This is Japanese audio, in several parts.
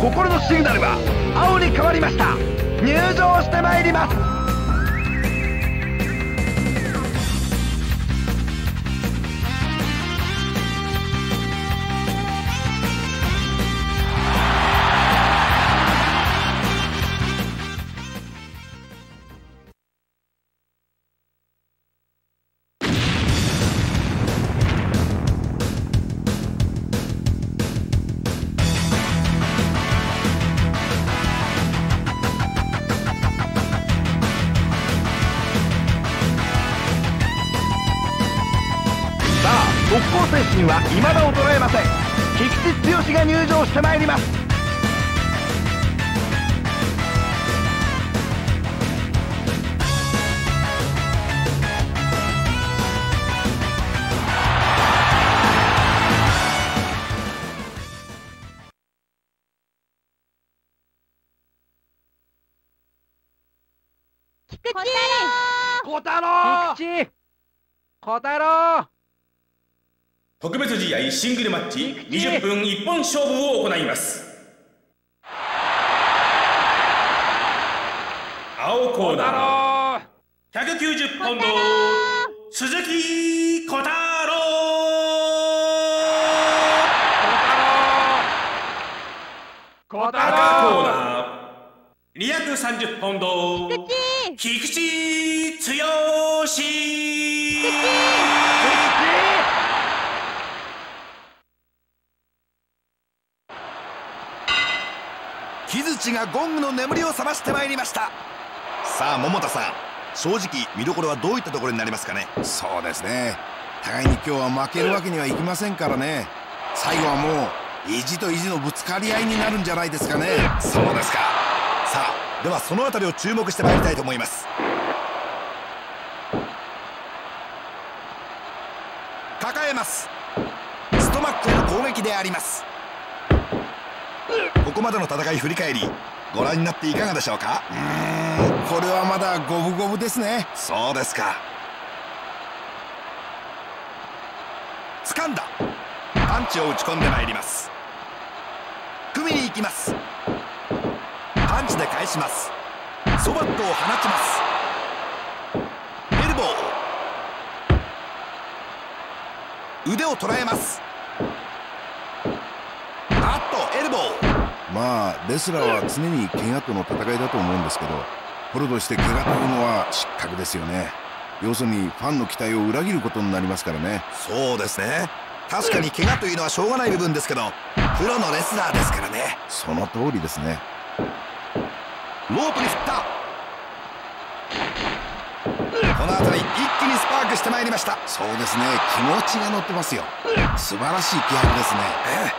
心のシグナルは青に変わりました。入場してまいります。特攻精神は未だ衰えません。菊池剛が入場してまいります。 菊池、 小太郎、 菊池、小太郎。 特別試合シングルマッチ20分一本勝負を行います。青コーナー190ポンド鈴木小太郎。赤コーナー230ポンド菊池剛。 木槌がゴングの眠りを覚ましてまいりました。さあ桃田さん、正直見どころはどういったところになりますかね。 そうですね、互いに今日は負けるわけにはいきませんからね。最後はもう意地と意地のぶつかり合いになるんじゃないですかね。 そうですか。さあではそのあたりを注目してまいりたいと思います。抱えます。ストマックへの攻撃であります。ここまでの戦い振り返りご覧になっていかがでしょうか。 これはまだ五分五分ですね。 そうですか。掴んだ。パンチを打ち込んでまいります。組みに行きます。パンチで返します。ソバットを放ちます。エルボー、腕を捉えます。あっとエルボー。 まあレスラーは常に怪我との戦いだと思うんですけど、プロとして怪我というのは失格ですよね。要するにファンの期待を裏切ることになりますからね。 そうですね。確かに怪我というのはしょうがない部分ですけど、プロのレスラーですからね。 その通りですね。 ロープに振った。この辺り一気にスパークしてまいりました。 そうですね、気持ちが乗ってますよ。素晴らしい気迫ですね。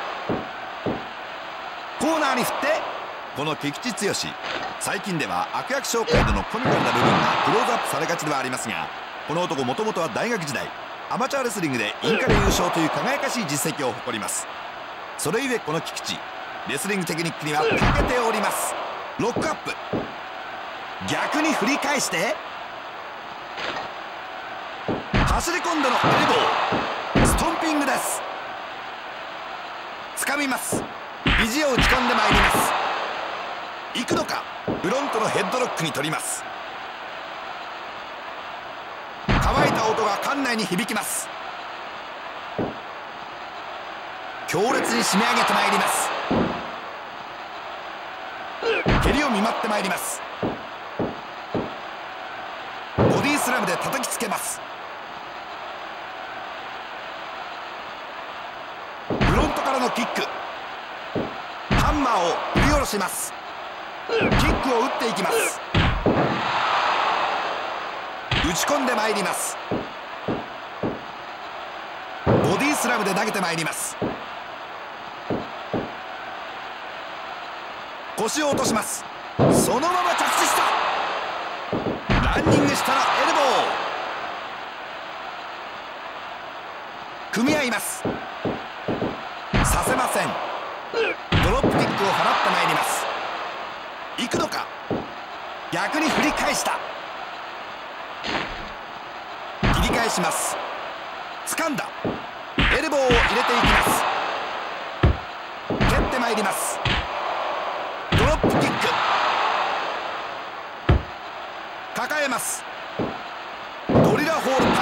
コーナーに振って、この菊池剛、最近では悪役紹介でのコミカルな部分がクローズアップされがちではありますが、この男もともとは大学時代アマチュアレスリングでインカレ優勝という輝かしい実績を誇ります。それゆえこの菊池、レスリングテクニックには長けております。ロックアップ、逆に振り返して走り込んでのエルボー、ストンピングです。掴みます。肘を打ち込んでまいります。行くのか。フロントのヘッドロックに取ります。乾いた音が館内に響きます。強烈に締め上げてまいります。蹴りを見舞ってまいります。ボディスラムで叩きつけます。フロントからのキック、ハンマーを振り下ろします。キックを打っていきます。打ち込んでまいります。ボディスラムで投げてまいります。腰を落とします。そのまま着地した。ランニングしたらエルボー、組み合います。させません。ドロップキックを放ってまいります。行くのか。逆に振り返した。切り返します。掴んだ。エルボーを入れていきます。蹴ってまいります。 抱えます。ドリラホールパイルドライバ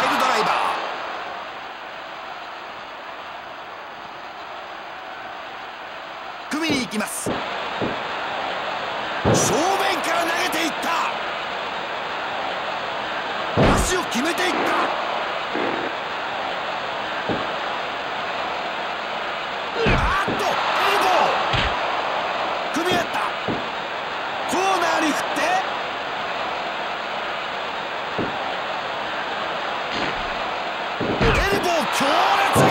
ー、組みに行きます。正面から投げていった。足を決めていった。あっとエルボー組み合った。コーナーに振ってエルボー強烈。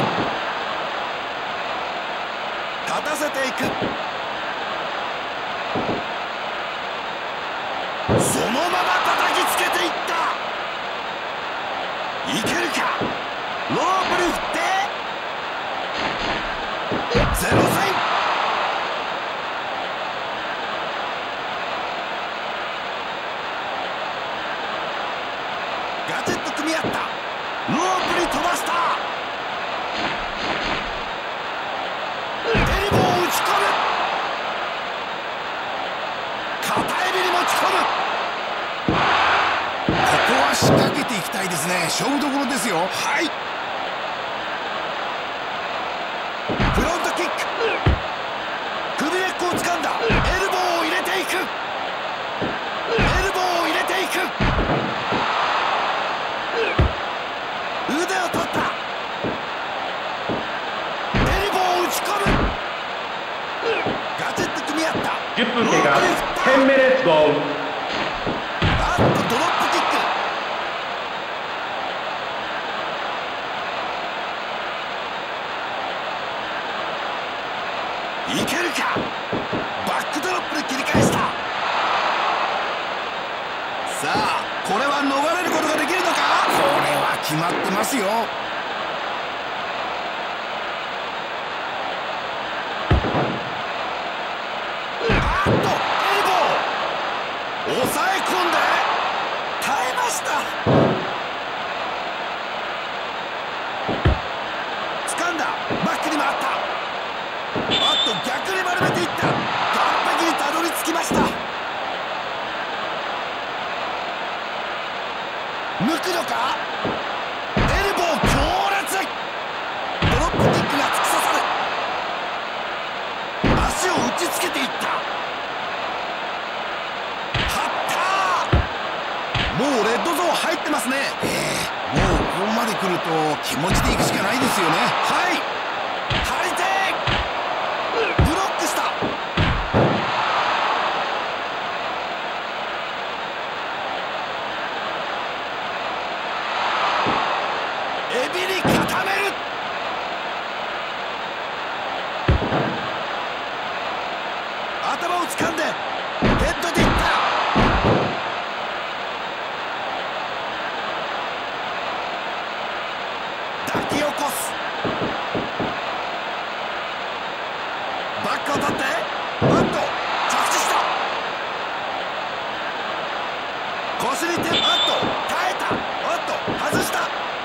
立たせていく。そのまま叩きつけていった。いけるか。ロープに振ってゼロ戦。ガチッと組み合った。ロープに飛ばした。エルボーを打ち込む。片指に持ち込む。 ここは仕掛けていきたいですね。勝負どころですよ。 はい。フロントキック。首根っこを掴んだ。エルボーを入れていく。エルボーを入れていく。腕を取った。エルボーを打ち込む。ガチッと組み合った。 10分経過。10 minutes go。 あっとドロップキック。いけるか。バックドロップで切り返した。さあこれは逃れることができるのか。 これは決まってますよ。 あっとエルボー抑え込んで耐えました。掴んだ。バックに回った。あっと逆に丸めていった。完璧にたどり着きました。抜くのか。エルボー強烈。ドロップキックが突き刺さる。足を打ちつけていった。張った。もうレッドゾーン入ってますね。 もうここまで来ると気持ちでいくしかないですよね。 はい。張り手。ブロックした。エビに固める。頭を掴んでヘッドでいった。抱き起こす。バックを取ってバット着地した。腰に手。バット耐えた。バット外した。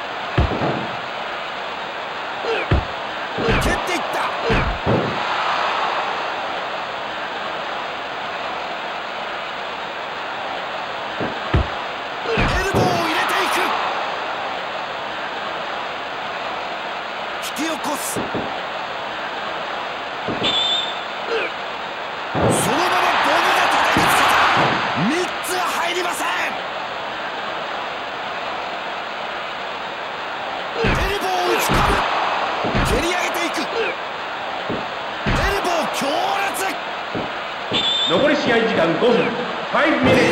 蹴っていった。エルボーを入れていく。引き起こす。そのままボムで叩きつけた。3つは入りません。エルボーを打ち込む。蹴り上げていく。エルボー強烈。 残り試合時間5分。5 minutes です。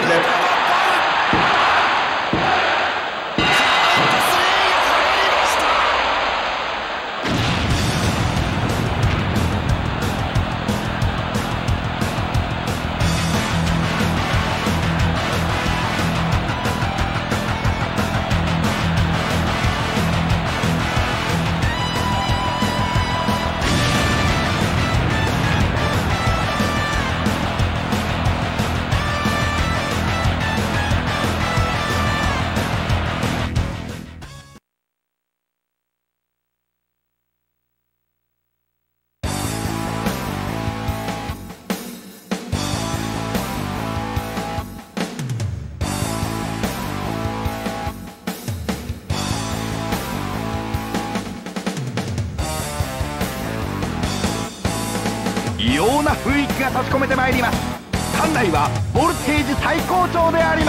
異様な雰囲気が立ち込めてまいります。館内はボルテージ最高潮であります。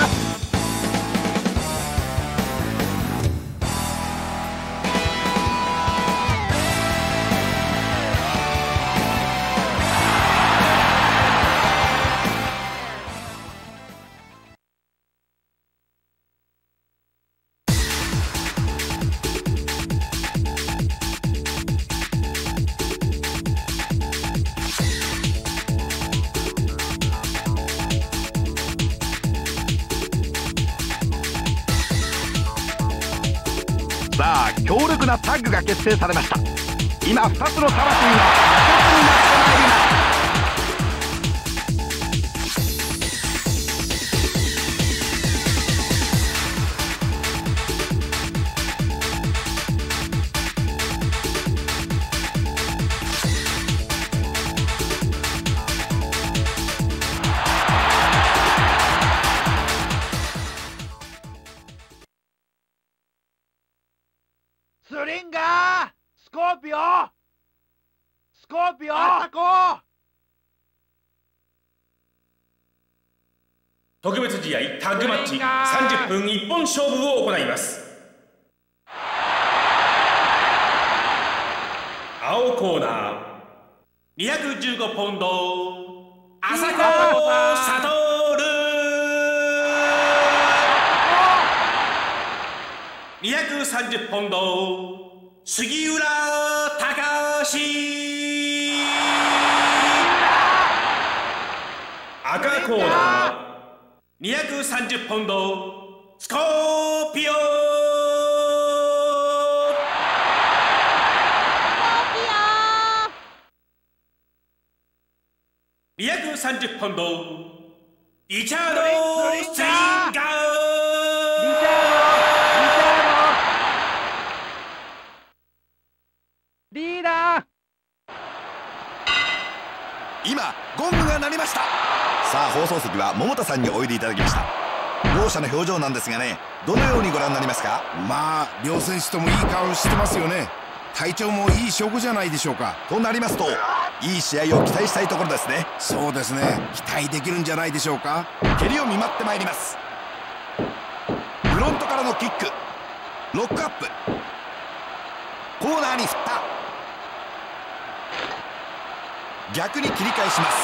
さあ、強力なタッグが結成されました。今2つの魂が一つになってまいります。スリンガー、スコーピオ、スコーピオ、アタコ。 特別試合タッグマッチ30分一本勝負を行います。青コーナー215ポンド朝子悟。230ポンド杉浦隆。赤コーナー230ポンドスコーピオ。230ポンドリチャード・スリンガー。 リーダー、 今ゴングが鳴りました。さあ、放送席は桃田さんにおいでいただきました。両者の表情なんですがね、どのようにご覧になりますか？ まあ両選手ともいい顔してますよね。体調もいい証拠じゃないでしょうか。 となりますと、いい試合を期待したいところですね。 そうですね、期待できるんじゃないでしょうか。 蹴りを見舞ってまいります。フロントからのキック、ロックアップ、コーナーに振った。逆に切り返します。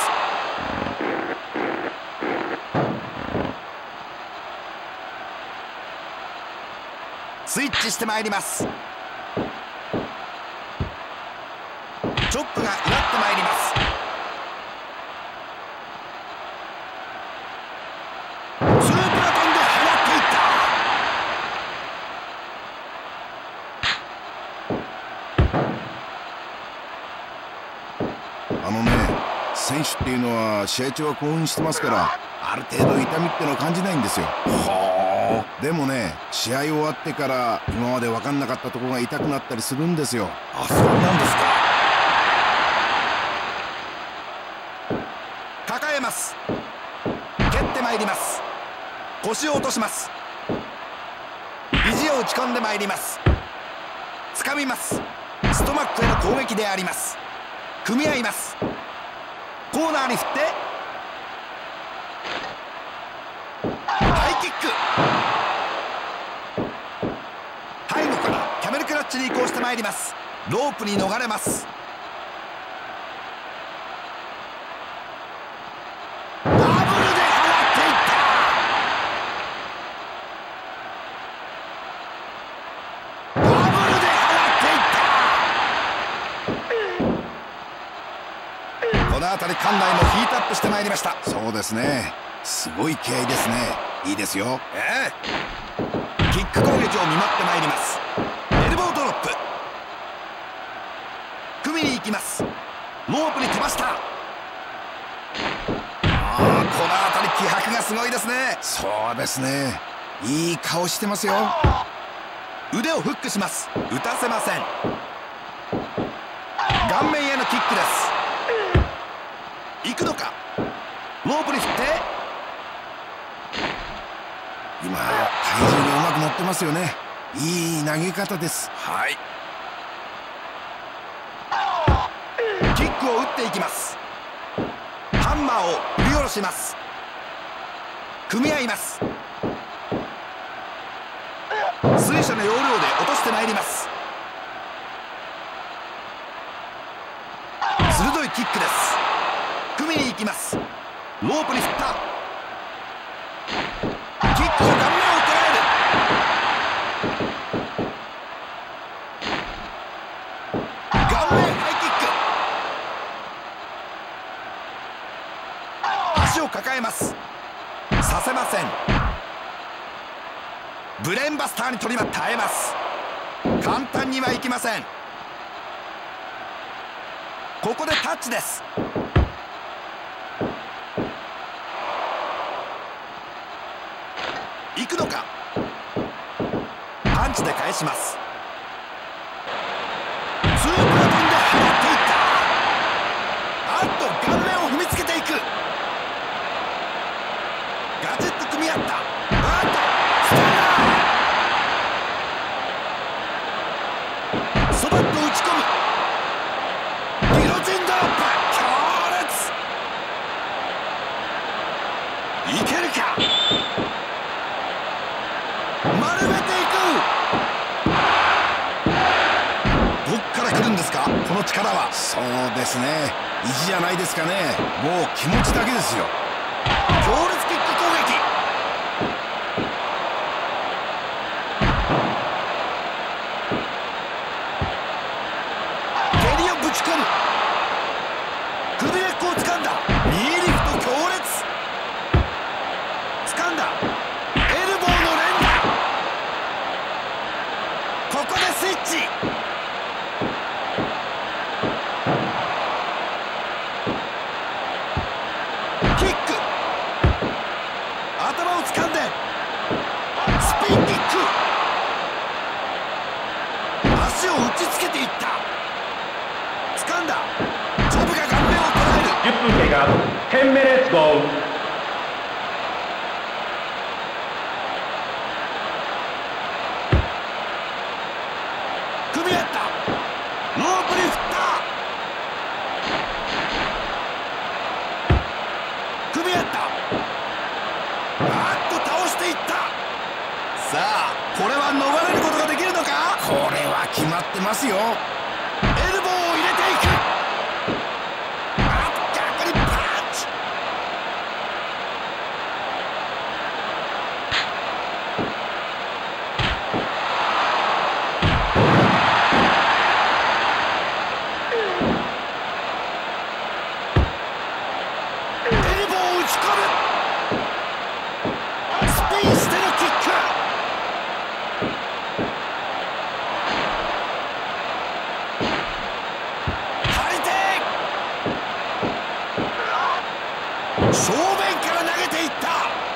スイッチしてまいります。チョップがうなってまいります。スープラトンで放っていった。 選手っていうのは試合中は興奮してますから、ある程度痛みってのを感じないんですよ。でもね、試合終わってから今まで分かんなかったところが痛くなったりするんですよ。 あ、そうなんですか。抱えます。蹴ってまいります。腰を落とします。肘を打ち込んでまいります。掴みます。ストマックへの攻撃であります。組み合います。コーナーに振ってハイキック。背後からキャメルクラッチに移行してまいります。ロープに逃れます。ダブルで放っていった。ダブルで放っていった。この辺り館内もヒートアップしてまいりました。 そうですね、すごい気合いですね。いいですよ。 キック攻撃を見舞ってまいります。エルボードロップ、組みに行きます。ロープに飛ばした。この辺り気迫がすごいですね。 そうですね、いい顔してますよ。 腕をフックします。打たせません。顔面へのキックです。行くのか。ロープに振って、 今体重がうまく乗ってますよね。いい投げ方です。 はい。キックを打っていきます。 ンマーを振り下ろします。組み合います。水車の要領で落としてまいります。鋭いキックです。組みに行きます。ロープに振った。キックが顔面を捉える。顔面ハイキック。足を抱えます。させません。ブレーンバスターに取り耐えます。簡単にはいきません。ここでタッチです。行くのか。パンチで返します。スーパー飛んで放っていった。あっと顔面を踏みつけていく。ガチッと組み合った。あっとスタンダー。そばっと打ち込む。ギロチンドロップ。強烈。いけるか。丸めていく。どっから来るんですか、この力は。 そうですね、意地じゃないですかね。もう気持ちだけですよ。 強烈キック攻撃。蹴りをぶち込む。首根っこを掴んだ。ニーリフト強烈。掴んだ。エルボーの連打。ここでスイッチ。キック。頭を掴んでスピンキック。足を打ちつけていった。掴んだ。ジョブが顔面を捉える。 10分経過。10 minutes go。 組み合った。ロープに振った。組み合った。あっと倒していった。さあこれは逃れることができるのか。 これは決まってますよ。 エルボーを入れていく。あっ逆にパンチ。エルボーを打ち込む。スピンしてのキック。張り手。正面から投げていった。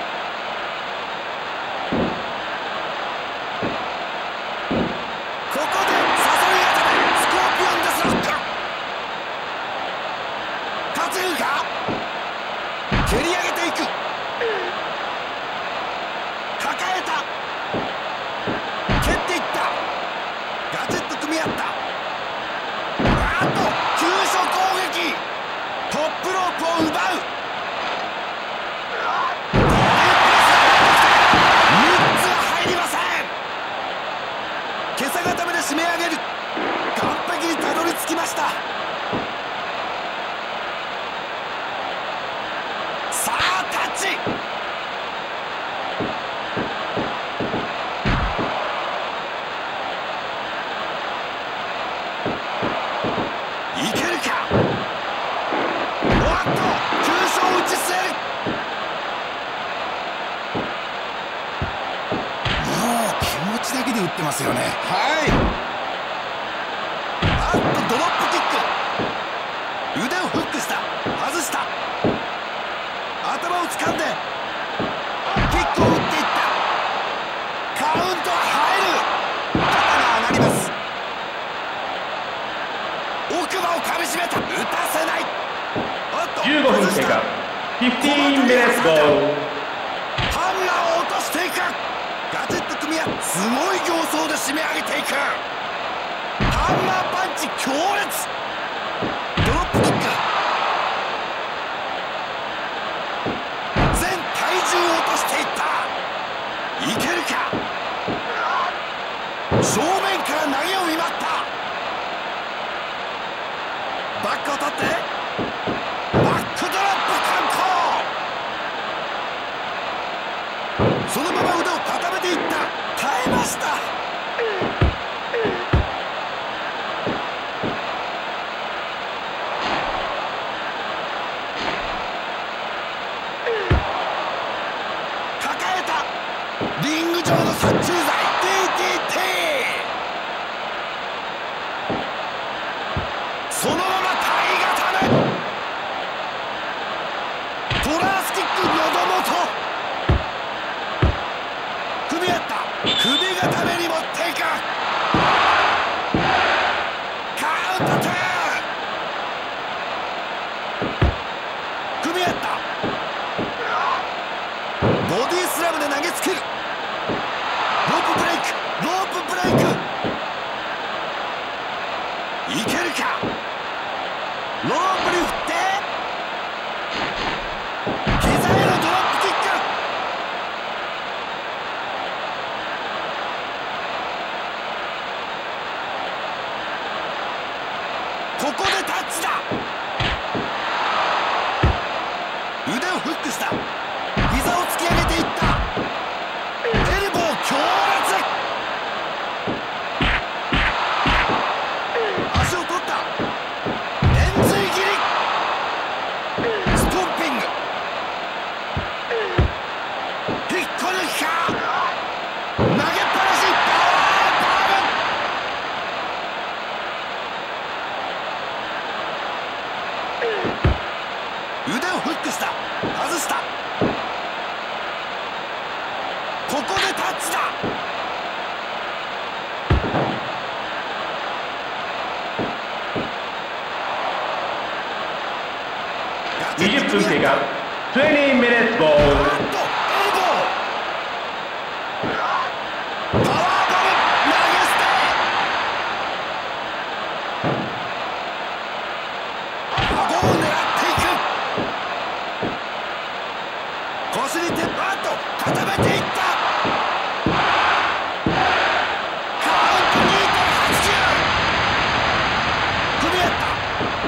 ここでサソリ固め。スコーピオンデスロック。担ぐか。蹴り上げていく。抱えた。蹴っていった。ガチッと組み合った。あっと急所攻撃。トップロープを奪う。3つは入りません。今朝固めで締め上げる。完璧にたどり着きました。さあタッチ。いけるか。おっと急所を打ち据える。 もう気持ちだけで打ってますよね。 はい。あっとドロップキック。腕をフックした。外した。頭を掴んでキックを打っていった。カウントは入る。肩が上がります。奥歯をかみしめた。打たせない。おっと 15分経過。15 minutes go。 ハンマーを落としていく。ガチッと組み合う。すごい形相で締め上げていく。ハンマーパンチ強烈。ドロップキック。 そのまま体固め。トラースキック喉元。組み合った。首固めに持っていく。カウント2。組み合った。ボディスラムで投げつける。ロープブレイク、ロープブレイク。いけるか。ロープに振って膝へのドロップキック。ここでタッチだ。腕をフックした。膝を突き上げていった。エルボー強烈。足を取った。円髄切り。ストンピング。引っこ抜きか。投げっぱなし。パワーパーム。腕をフックした。外した。ここでタッチだ。 20分経過。20 minutes goal。 エルボー。パワーボム投げ捨て。顎を狙っていく。腰に手バッと固めていった。カウント 2.89。組み合った。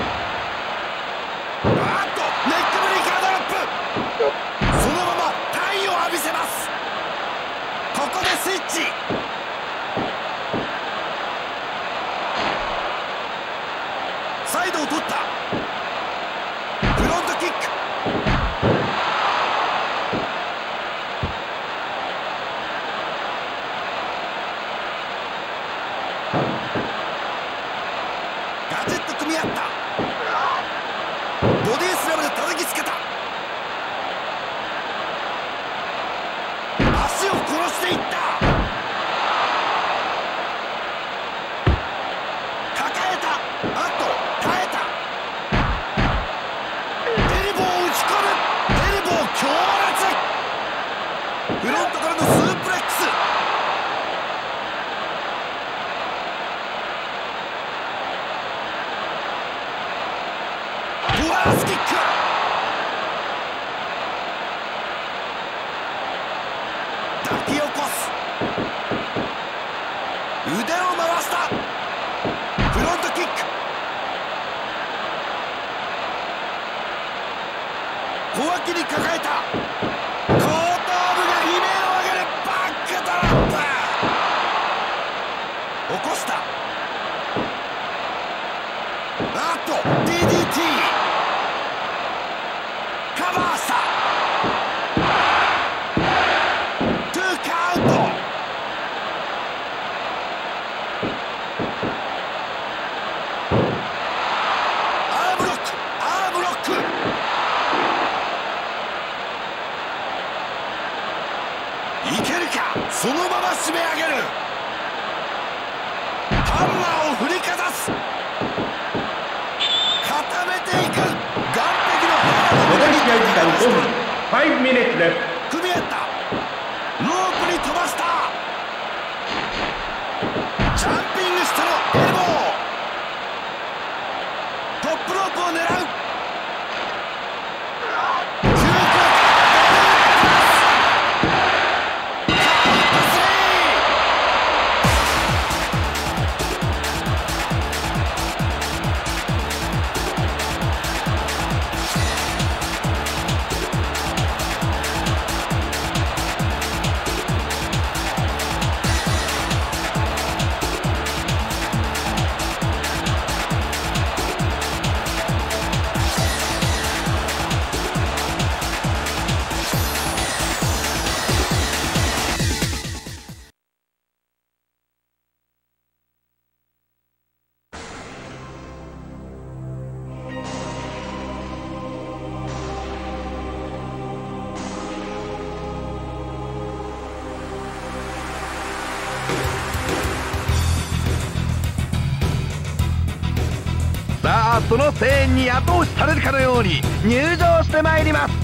ネックブリーカードロップ。そのまま体を浴びせます。ここでスイッチ。サイドを取った。フロントキック。ガチッと組み合った。ボディスラムで叩きつけた。足を殺していった。抱えた。あと耐えた。エルボーを打ち込む。エルボー強烈。フロントからのスープレックス。トラースキック。抱き起こす。腕を回した。フロントキック。小脇に抱えた。後頭部が悲鳴を上げる。バックドロップ。起こした。あと DDT。カバーした。トゥーカウント。アームロック。アームロック。いけるか。そのまま締め上げる。ハンマーを振りかざす。固めていく。岸壁の残り試合時間5分。5 minutes です。 組み合った。ロープに飛ばした。ジャンピングしてのエルボー。トップロープを狙う。 ァーストの声援に後押しされるかのように入場してまいります。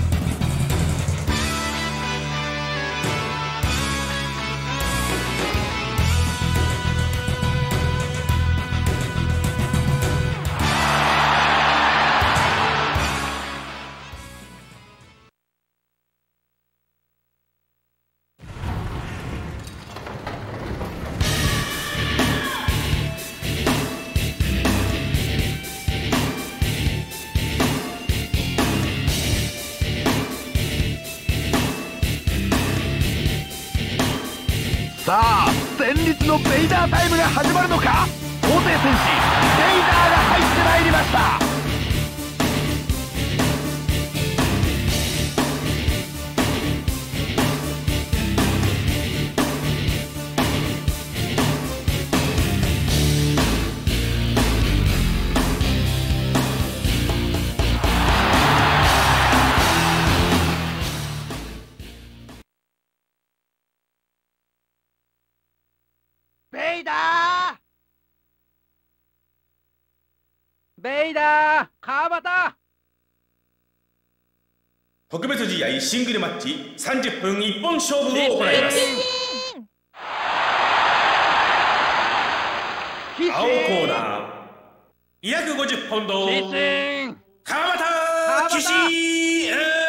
さあ、戦慄のベイダータイムが始まるのか。皇帝戦士ベイダーが入ってまいりました。ベイダー、ベイダー、川端。 特別試合シングルマッチ30分一本勝負を行います。青コーナー250ポンド川端騎士。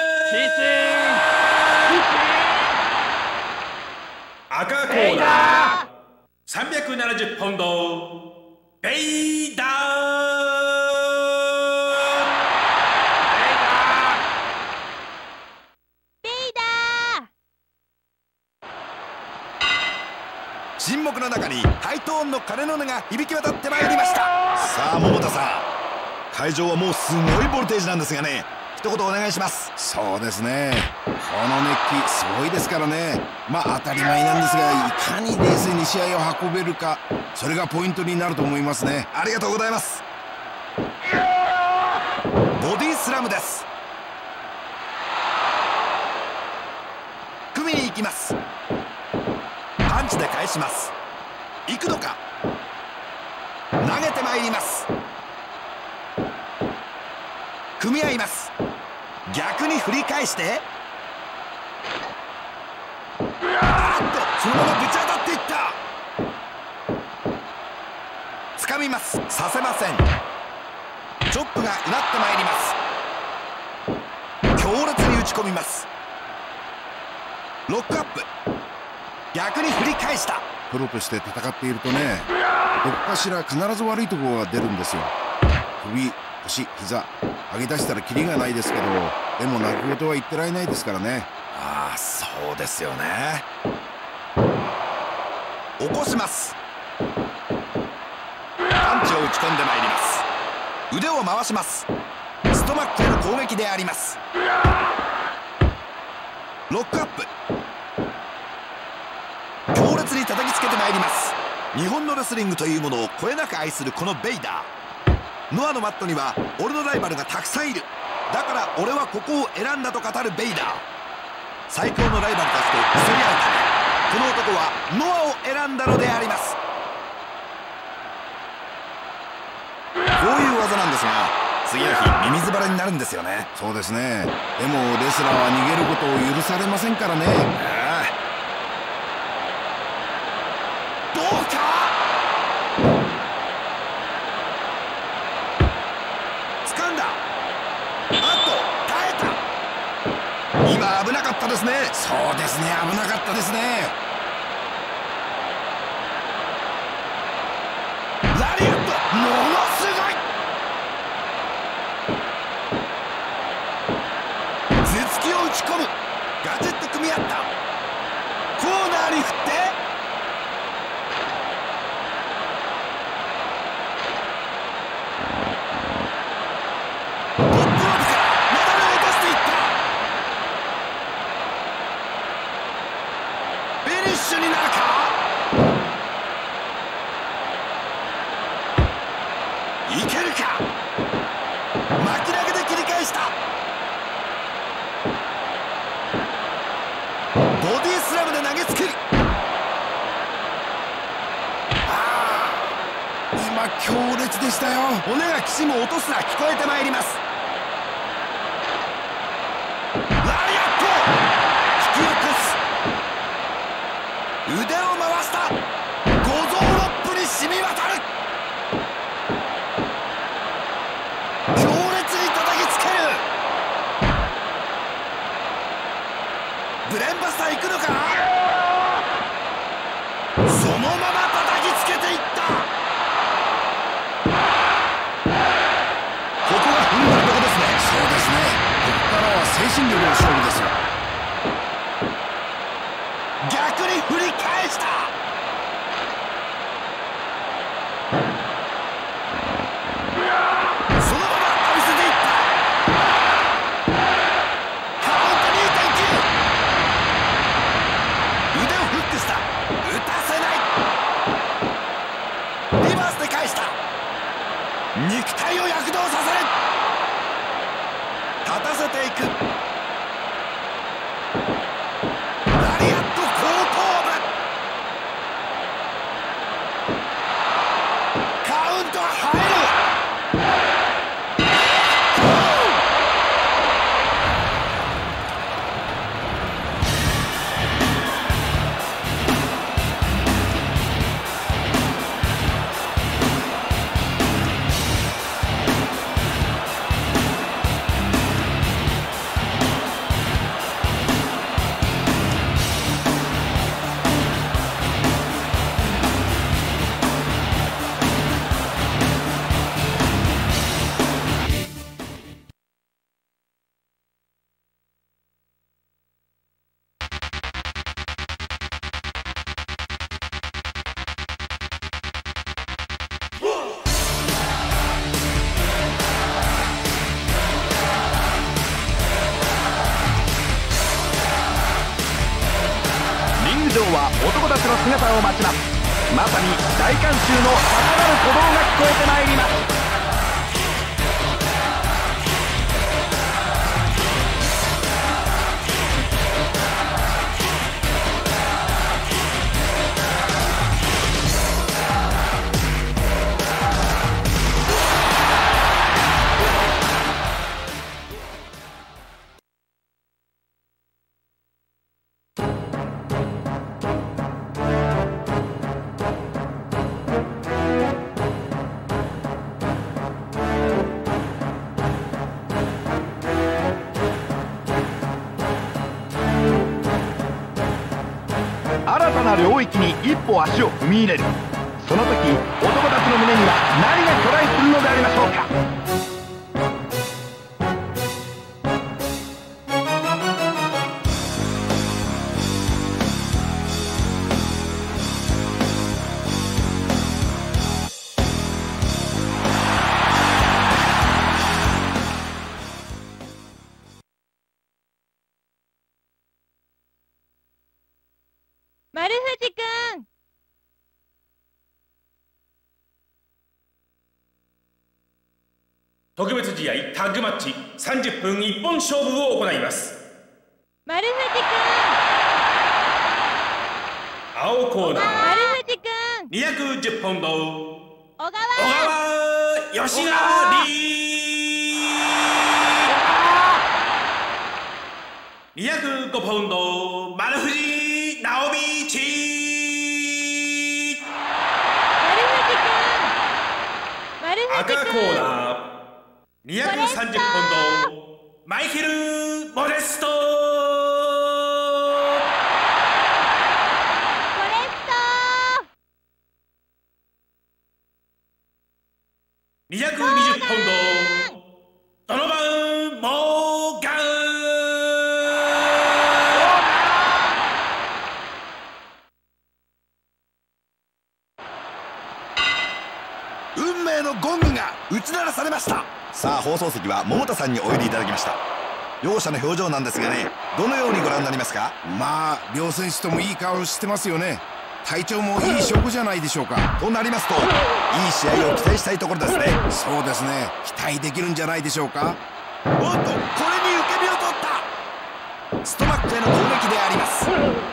赤コーナー370ポンドベイダー。 沈黙の中にハイトーンの鐘の音が響き渡ってまいりました。さあ桃田さん、会場はもうすごいボルテージなんですがね、一言お願いします。 そうですね、この熱気すごいですからね。まあ当たり前なんですが、いかに冷静に試合を運べるか、それがポイントになると思いますね。 ありがとうございます。ボディスラムです。組みに行きます。パンチで返します。行くのか。投げてまいります。組み合います。逆に振り返して、あっとそのままぶち当たっていった。掴みます。させません。チョップがうなってまいります。強烈に打ち込みます。ロックアップ、逆に振り返した。 プロとして戦っているとね、どこかしら必ず悪いところが出るんですよ。首、腰、膝上げ出したらキリがないですけど、でも泣くことは言ってられないですからね。 ああ、そうですよね。起こします。パンチを打ち込んでまいります。腕を回します。ストマックへの攻撃であります。ロックアップ、強烈に叩きつけてまいります。日本のレスリングというものをこえなく愛するこのベイダー。ノアのマットには俺のライバルがたくさんいる。だから俺はここを選んだと語るベイダー。最強のライバルたちと競い合うため、この男はノアを選んだのであります。こういう技なんですが、次の日ミミズバレになるんですよね。 そうですね。でもレスラーは逃げることを許されませんからね。 どうか。掴んだ。あっと耐えた。今危なかったですね。 そうですね、危なかったですね。 ラリアット、ものすごい。頭突きを打ち込む。ガチッと組み合った。コーナーに振って、トップロープからメダルを落としていった。フィニッシュになるか。いけるか。巻き投げで切り返した。ボディスラムで投げつける。 今強烈でしたよ。 骨がきしむ音すら聞こえてまいります。ラリアット引き起こす。腕を回した五臓六腑に染み渡る。強烈に叩きつける。ブレンバスター行くのか。そのまま叩きつけていった。ここが踏ん張るとこですね。 そうですね。ここからは精神力の勝負ですよ。 逆に振り返した。そのまま浴びせていった。カウント 2.9。腕をフックした。打たせない。リバースで返した。肉体を躍動させる。立たせていく。ラリアット後頭部。カウントは入る。場は男たちの姿を待ちます。まさに大観衆の高鳴る鼓動が聞こえてまいります。新たな領域に一歩足を踏み入れる。その時、男たちの胸には何が巨大するのでありましょうか。 丸藤くん。 特別試合タッグマッチ30分一本勝負を行います。 丸藤くん。 青コーナー丸藤くん。 210ポンド小川吉川り205ポンド丸藤直美ち赤コーナー230ポンドマイケル・モレスト220ポンドドノバン・モーガン運命のゴングが打ち鳴らされました。さあ放送席は桃田さんにおいでいただきました。両者の表情なんですがね、どのようにご覧になりますか。 まあ両選手ともいい顔してますよね。体調もいい証拠じゃないでしょうか。 となりますといい試合を期待したいところですね。 そうですね、期待できるんじゃないでしょうか。 おっと、これに受け身を取った。ストラックへの攻撃であります。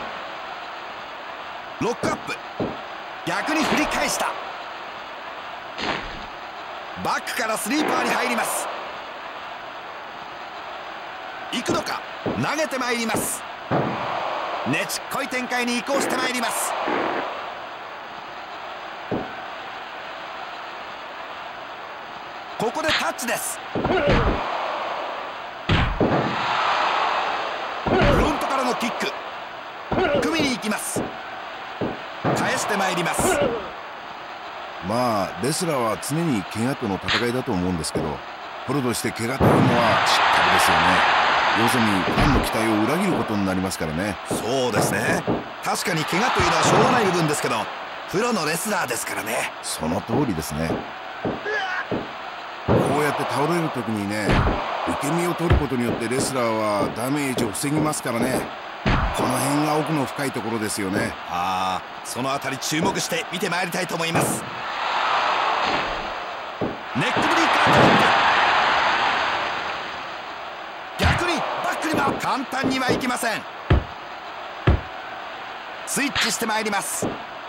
ロックアップ、逆に振り返した。 バックからスリーパーに入ります。行くのか、投げてまいります。ねちっこい展開に移行してまいります。ここでタッチです。フロントからのキック、組みに行きます。返してまいります。 まあレスラーは常に怪我との戦いだと思うんですけど、プロとして怪我というのはしっかりですよね。要するにファンの期待を裏切ることになりますからね。 そうですね。確かに怪我というのはしょうがない部分ですけど、プロのレスラーですからね。 その通りですね。こうやって倒れる時にね、受け身を取ることによってレスラーはダメージを防ぎますからね。この辺が奥の深いところですよね。 ああ、その辺り注目して見てまいりたいと思います。ネックブリーカー、逆にバックには簡単にはいきません。スイッチしてまいります。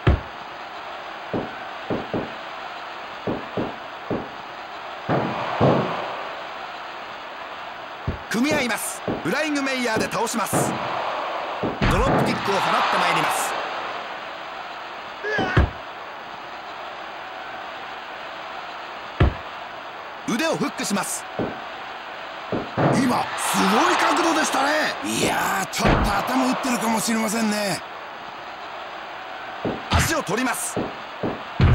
組み合います。フライングメイヤーで倒します。ドロップキックを放ってまいります。腕をフックします。 今すごい角度でしたね。いやー、ちょっと頭打ってるかもしれませんね。 足を取ります。円髄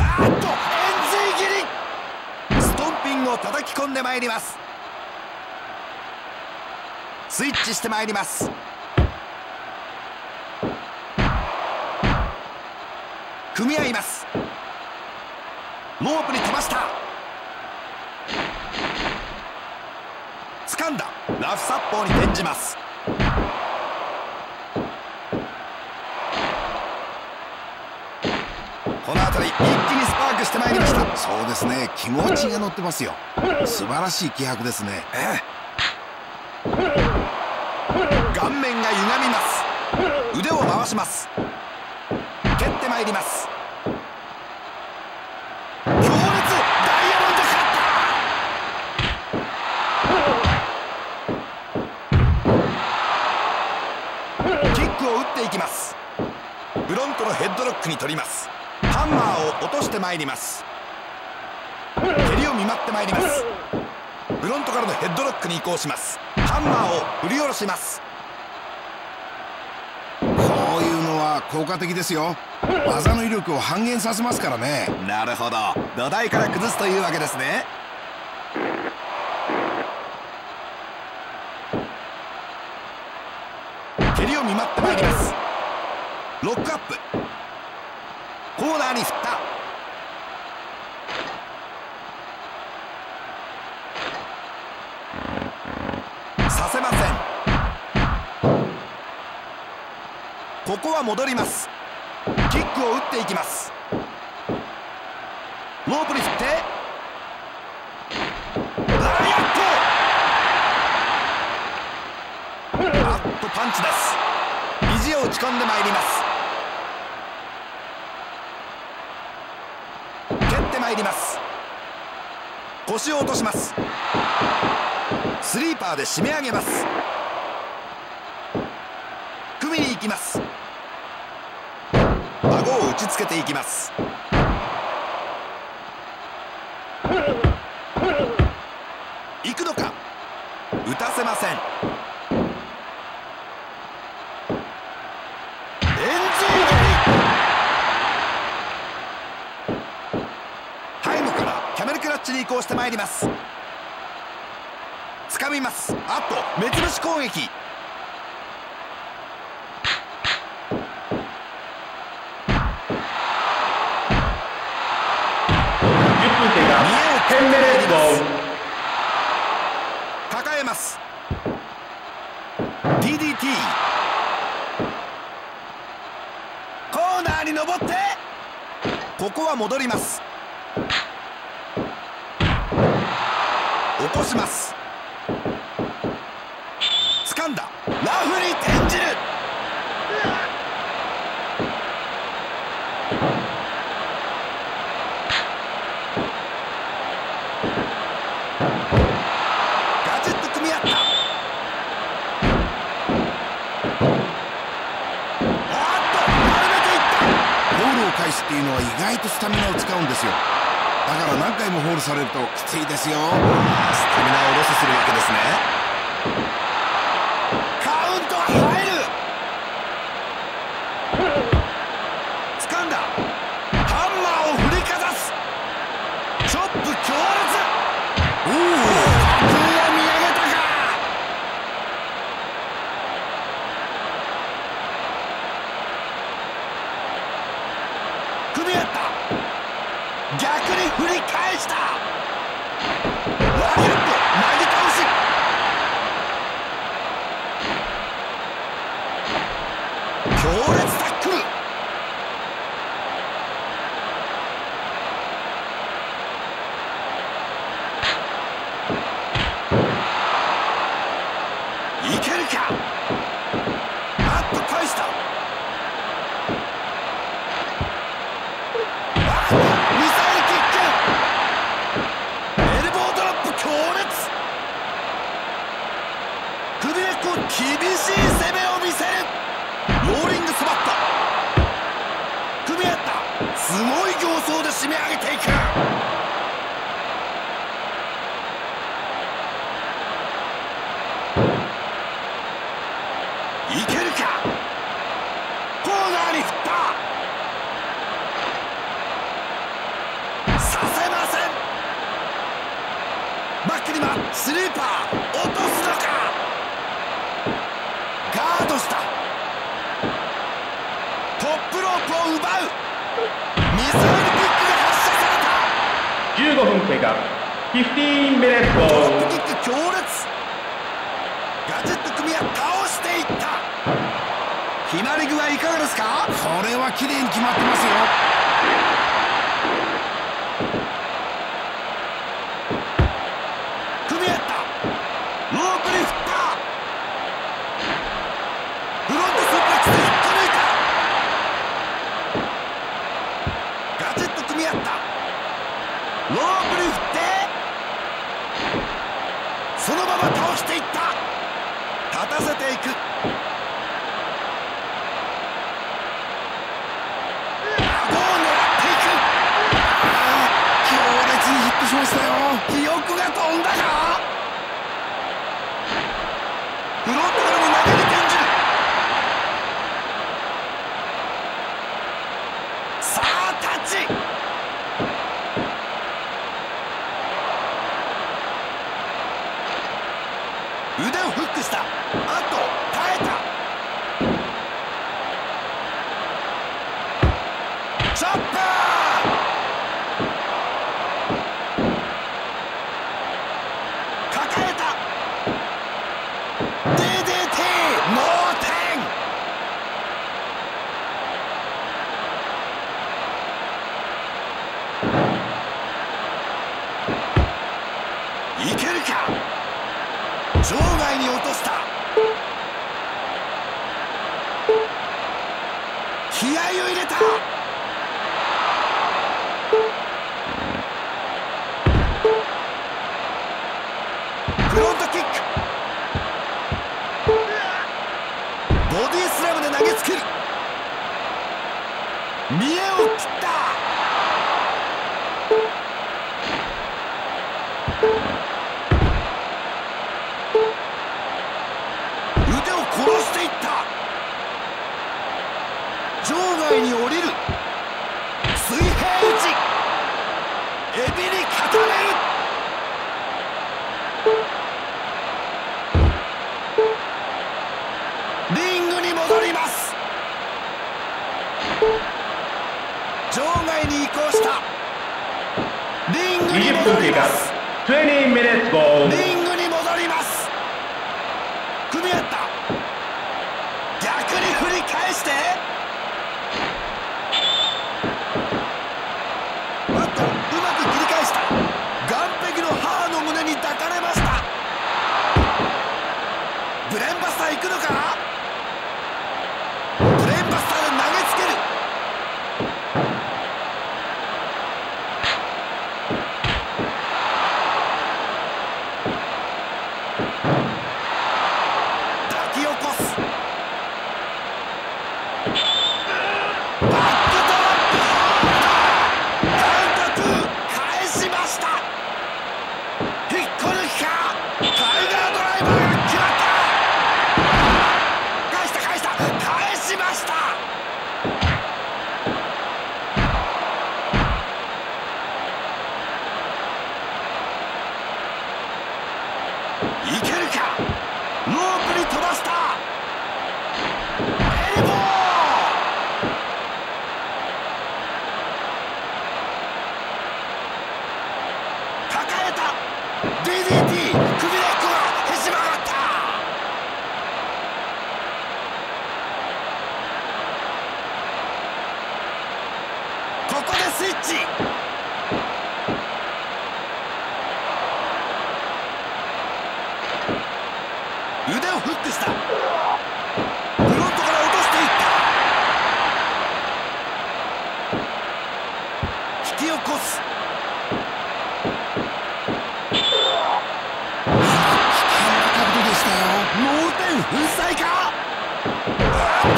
切り、ストンピングを叩き込んでまいります。スイッチしてまいります。組み合います。ロープに飛ばした。掴んだ。ラフサッポーに転じます。この辺り一気にスパークしてまいりました。 そうですね、気持ちが乗ってますよ。素晴らしい気迫ですね。 顔面が歪みます。腕を回します。蹴ってまいります。強烈ダイヤモンドカッター。キックを打っていきます。フロントのヘッドロックに取ります。ハンマーを落としてまいります。蹴りを見舞ってまいります。フロントからのヘッドロックに移行します。ハンマーを振り下ろします。 こういうのは効果的ですよ。技の威力を半減させますからね。 なるほど、土台から崩すというわけですね。蹴りを見舞ってまいります。ロックアップ、コーナーに振った。させません。ここは戻ります。キックを打っていきます。ロープに振ってライアット。バットパンチです。肘を打ち込んでまいります。蹴ってまいります。腰を落とします。スリーパーで締め上げます。組みに行きます。顎を打ちつけていきます。行くのか、打たせません。円髄蹴り。背後からキャメルクラッチに移行してまいります。掴みます。あと目つぶし攻撃。抱えます。 DDT。 コーナーに登って、ここは戻ります。起こします。掴んだ。ラフに転じる。 スタミナを使うんですよ。だから何回もホールされるときついですよ。 スタミナをロスするわけですね。 カウントは入る。 掴んだ。ハンマーを振りかざす。チョップ強烈。 おお、風は見上げたか。 組み合った。逆に振り返した。ラリアット投げ倒し。強烈タックル。いけるか。あっと返した。ミサイルキック。エルボードロップ強烈。首根っこ厳しい攻めを見せる。ローリングスマット。組み合った。すごい形相で締め上げていく。いけるか。コーナーに振った。させません。バックにはスリーパー。落とすのか。ガードした。トップロープを奪う。ミサイルキックが発射された。 15分経過。15 minutes ドロ go。 ップキック強烈。ガジェット組みは倒していった。決まり具合いかがですか。 これは綺麗に決まってますよ。 組み合った。ロープに振った。フロントスープレックスで引っこ抜いた。ガジェット組み合った。ロープに振ってそのまま倒していった。立たせていく。顎を狙っていく。 強烈にヒットしましたよ。 記憶が飛んだか。フロントからの投げに転じる。さあタッチ。腕をフックした。あと耐えた。チョッパー。抱えた。 DDT 脳天。いけるか。場外に落とした。気合を入れた。フロントキック。ボディスラムで投げつける。見栄を切った。腕を殺していった。場外に降りる。水平打ち。エビに固める。リングに戻ります。場外に移行した。リングに 20分経過。 戻ります。 20 minutes go。 リングに戻ります。組み合った。逆に振り返して。あっとうまく切り返した。岸壁の母の胸に抱かれました。ブレーンバスター行くのか。ブレーンバスターで投げつける。抱き起こす。 いけるか。ロープに飛ばした。エルボー。抱えた。 DDT。 首根っこがへし曲がった。ここでスイッチ。腕をフックした。フロントから落としていった。引き起こす。危険な角度でしたよ。脳天粉砕か。ラリアッ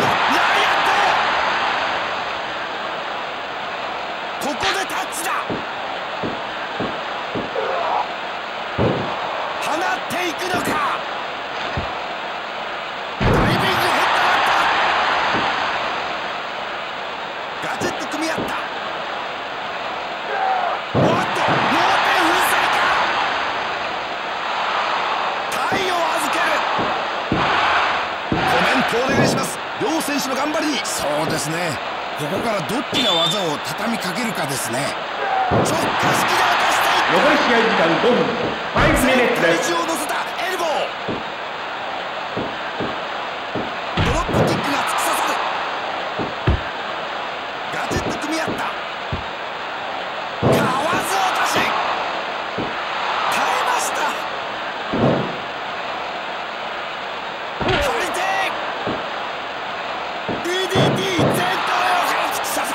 ト。ここでタッチだ。放っていくのか。ガチッと組み合った。おっと、脳天粉砕か。体を預ける。コメントお願いします。両選手の頑張りに。そうですね、ここからどっちが技を畳みかけるかですね。直下式で渡していった。 残り試合時間5分。5ミニッツです。 体重を乗せたエルボー。ドロップキックが突き刺さる。ガチッと組み合った。かわず落とし。耐えました。張り手。 DDT 前頭葉から突き刺さった。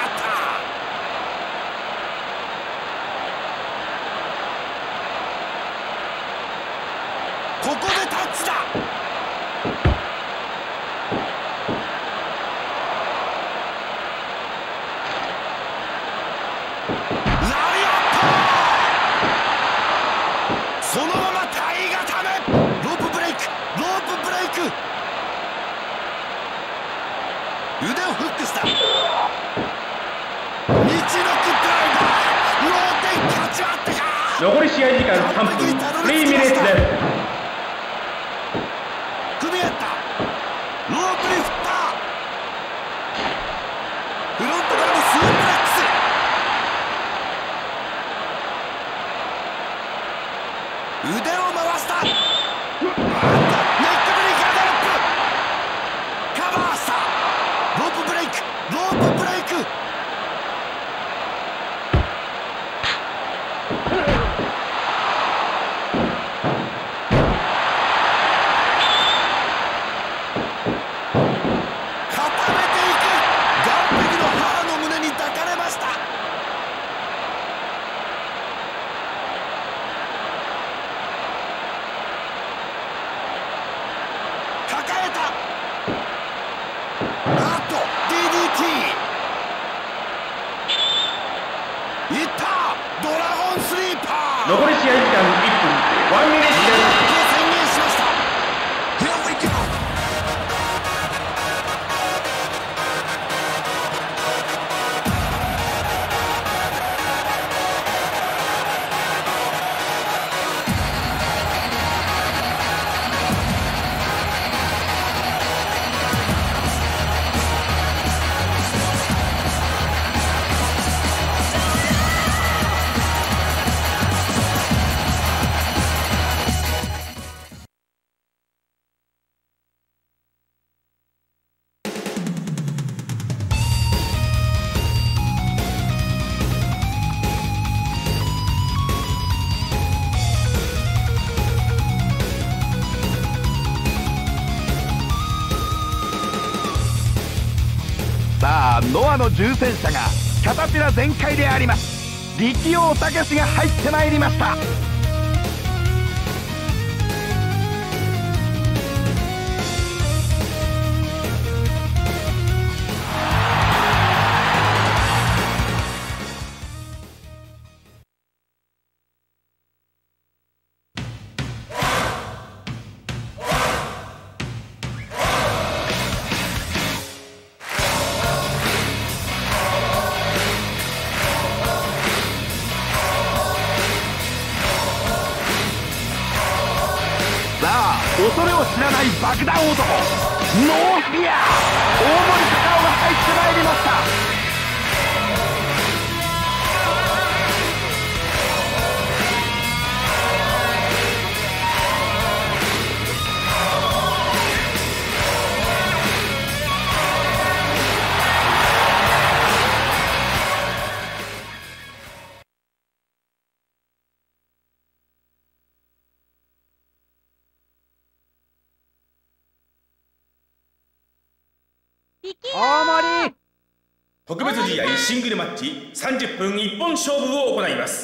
ここでタッチだ。ラリアット。そのまま体固め。ロープブレイク。ロープブレイク。腕をフックした。道のくドライバー。ローテン勝ち割ったか。 残り試合時間3分。3ミニッツです。 組み合った。ロープに振った。フロントからのスープレックス。腕を回した。ネックブリーカードロップ。カバーした。ロープブレイク。ロープブレイク。固めていく。岸壁の母の胸に抱かれました。抱えた。あっと DDT。 いった。ドラゴンスリーパー。 残り試合時間1分。1ミニッツです。 宣言しました。Here we go。 さあノアの重戦車がキャタピラ全開であります。力王たけしが入ってまいりました。 さあ恐れを知らない爆弾男ノーフィア大森隆夫が入ってまいりました。 大森特別試合シングルマッチ30分一本勝負を行います。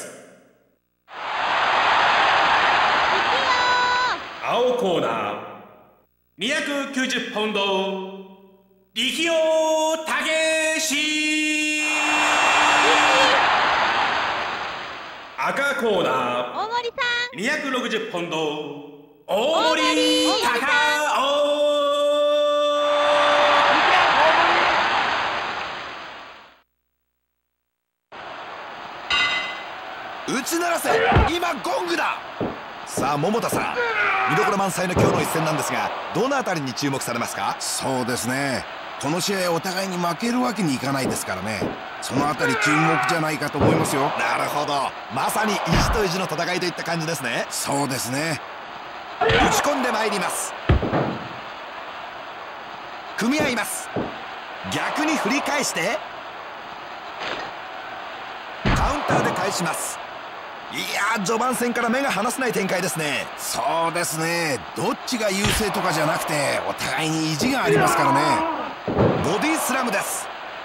青コーナー290ポンド力王たけし。赤コーナー大森さん 260ポンド大森隆夫。 打ち鳴らせ、今ゴングだ。さあ桃田さん、見どころ満載の今日の一戦なんですが、どのあたりに注目されますか？ そうですね、この試合お互いに負けるわけにいかないですからね、そのあたり注目じゃないかと思いますよ。 なるほど、まさに意地と意地の戦いといった感じですね。 そうですね。 打ち込んでまいります。組み合います。逆に振り返してカウンターで返します。いやー、序盤戦から目が離せない展開ですね。 そうですね、どっちが優勢とかじゃなくてお互いに意地がありますからね。 ボディスラムです。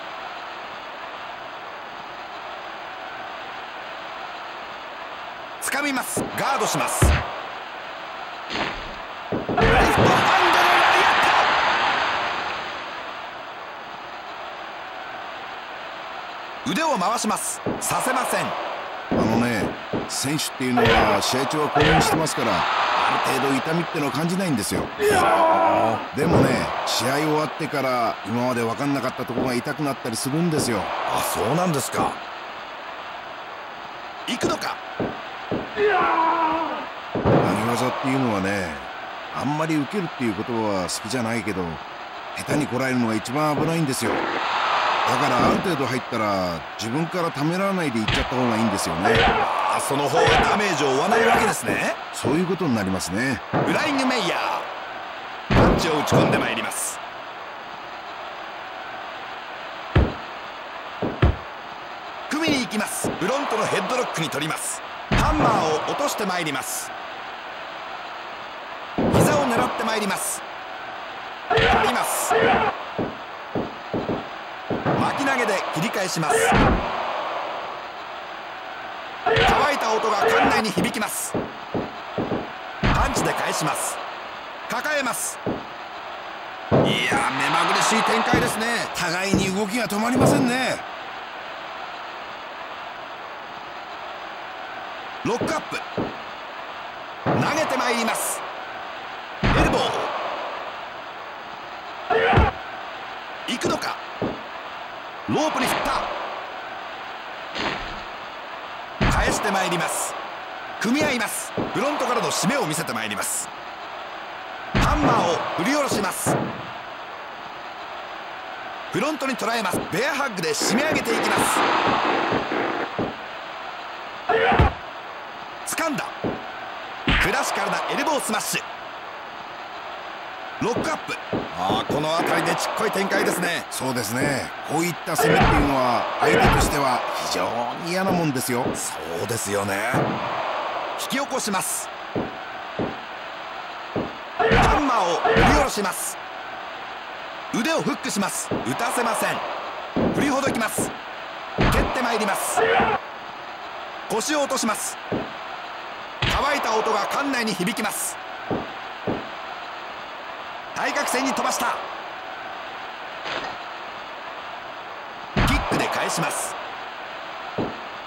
掴みます。ガードします。レフトハンドのラリアット。腕を回します。させません。 選手っていうのは試合中は興奮してますから、ある程度痛みってのを感じないんですよ。でもね、試合終わってから今まで分かんなかったところが痛くなったりするんですよ。 あ、そうなんですか。行くのか。 投げ技っていうのはね、あんまり受けるっていうことは好きじゃないけど、下手にこらえるのが一番危ないんですよ。だからある程度入ったら自分からためらわないでいっちゃった方がいいんですよね。 あ、その方がダメージを負わないわけですね。 そういうことになりますね。 フライングメイヤー、パンチを打ち込んでまいります。組みに行きます。フロントのヘッドロックに取ります。ハンマーを落としてまいります。膝を狙ってまいります。張ります。巻き投げで切り返します。乾いた音が館内に響きます。パンチで返します。抱えます。いやー、目まぐるしい展開ですね。 互いに動きが止まりませんね。 ロックアップ、投げてまいります。エルボー、行くのか。ロープに振った。返してまいります。組み合います。フロントからの締めを見せてまいります。ハンマーを振り下ろします。フロントに捉えます。ベアハッグで締め上げていきます。掴んだ。クラシカルなエルボースマッシュ。ロックアップ。ああ、この辺りでちっこい展開ですね。 そうですね、こういった攻めっていうのは相手としては非常に嫌なもんですよ。 そうですよね。引き起こします。ハンマーを振り下ろします。腕をフックします。打たせません。振りほどきます。蹴ってまいります。腰を落とします。乾いた音が館内に響きます。対角線に飛ばした。キックで返します。こ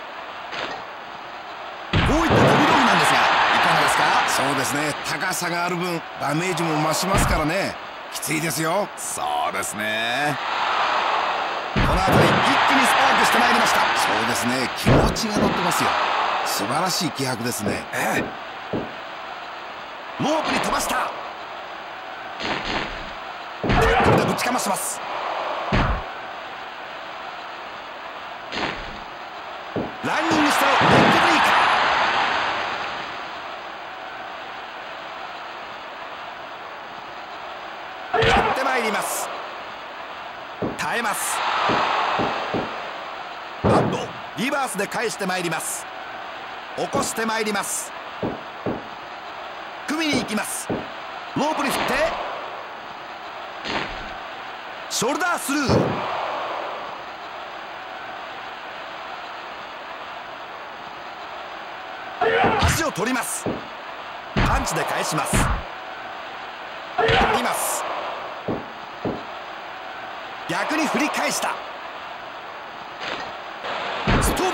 ういった飛び道具なんですが、いかがですか？ そうですね、高さがある分ダメージも増しますからね、きついですよ。 そうですね。この辺り一気にスパークしてまいりました。 そうですね、気持ちが乗ってますよ。素晴らしい気迫ですね。 ロープに飛ばした。タックルでぶちかまします。ランニングしたネックブレイカー。やってまいります。耐えます。バットリバースで返してまいります。起こしてまいります。組みに行きます。ロープに振ってショルダースルー。足を取ります。パンチで返します。取ります。逆に振り返した。ストッピング。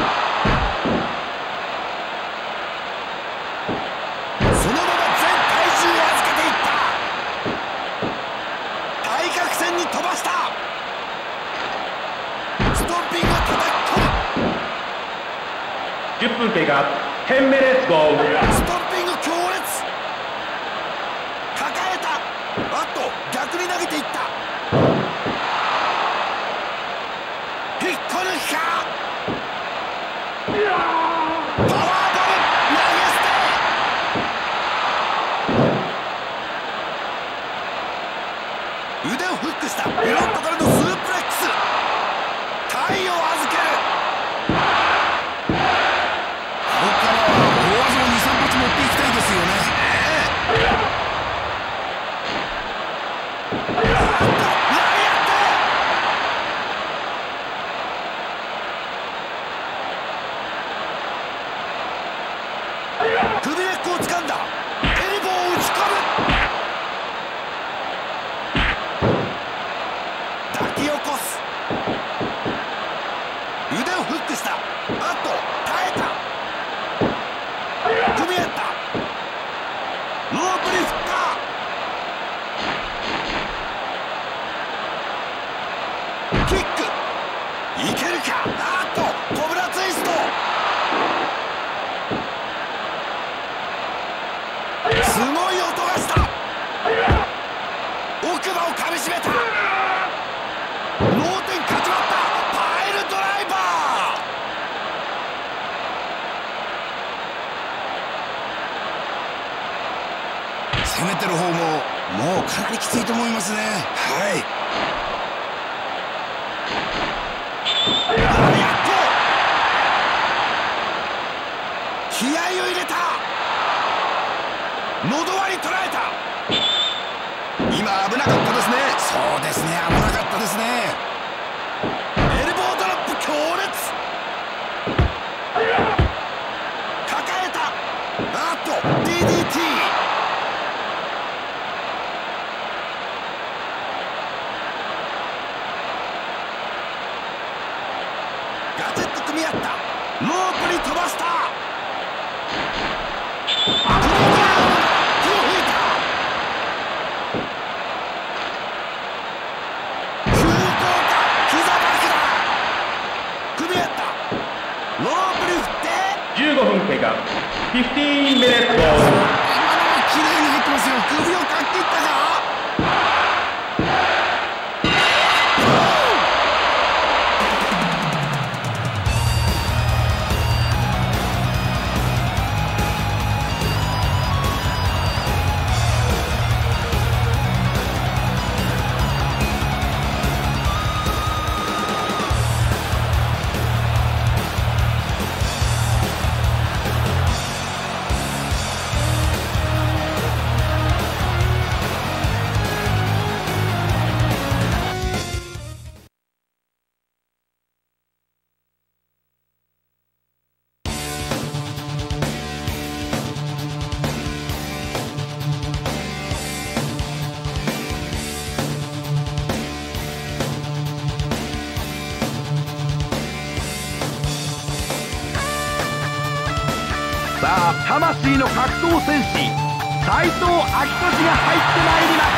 そのまま全体重を預けていった。対角線に飛ばした。ストッピングを叩き込む。 10分経過。10 minutes go。 ストッピング強烈。抱えた。あっと逆に投げていった。引っこ抜きか。パワーボム投げ捨て。腕をフックした。フロントからのスープレックス。体を預ける。ここからは大技を 2,3 発持っていきたいですよね。首根っこを掴んだ。エルボーを打ち込む。抱き起こす。腕をフックした。あっと耐えた。組み合った。ロープに振った。キックいけるか。あっとコブラツイスト。すごい音がした。奥歯をかみしめた。脳天勝ち割った。パイルドライバー。攻めてる方ももうかなりきついと思いますね。はい。やっと気合を入れた。喉割り捉えた。今危なかったですね。そうですね、危なかったですね。エルボードロップ強烈。抱えた。あっと DDT。ガチッと組み合った。ロープに飛ばした。 15分経過。15 minutes go。 今のも綺麗に入ってますよ。首をかっ切ったか。 さあ魂の格闘戦士斉藤明俊が入ってまいります。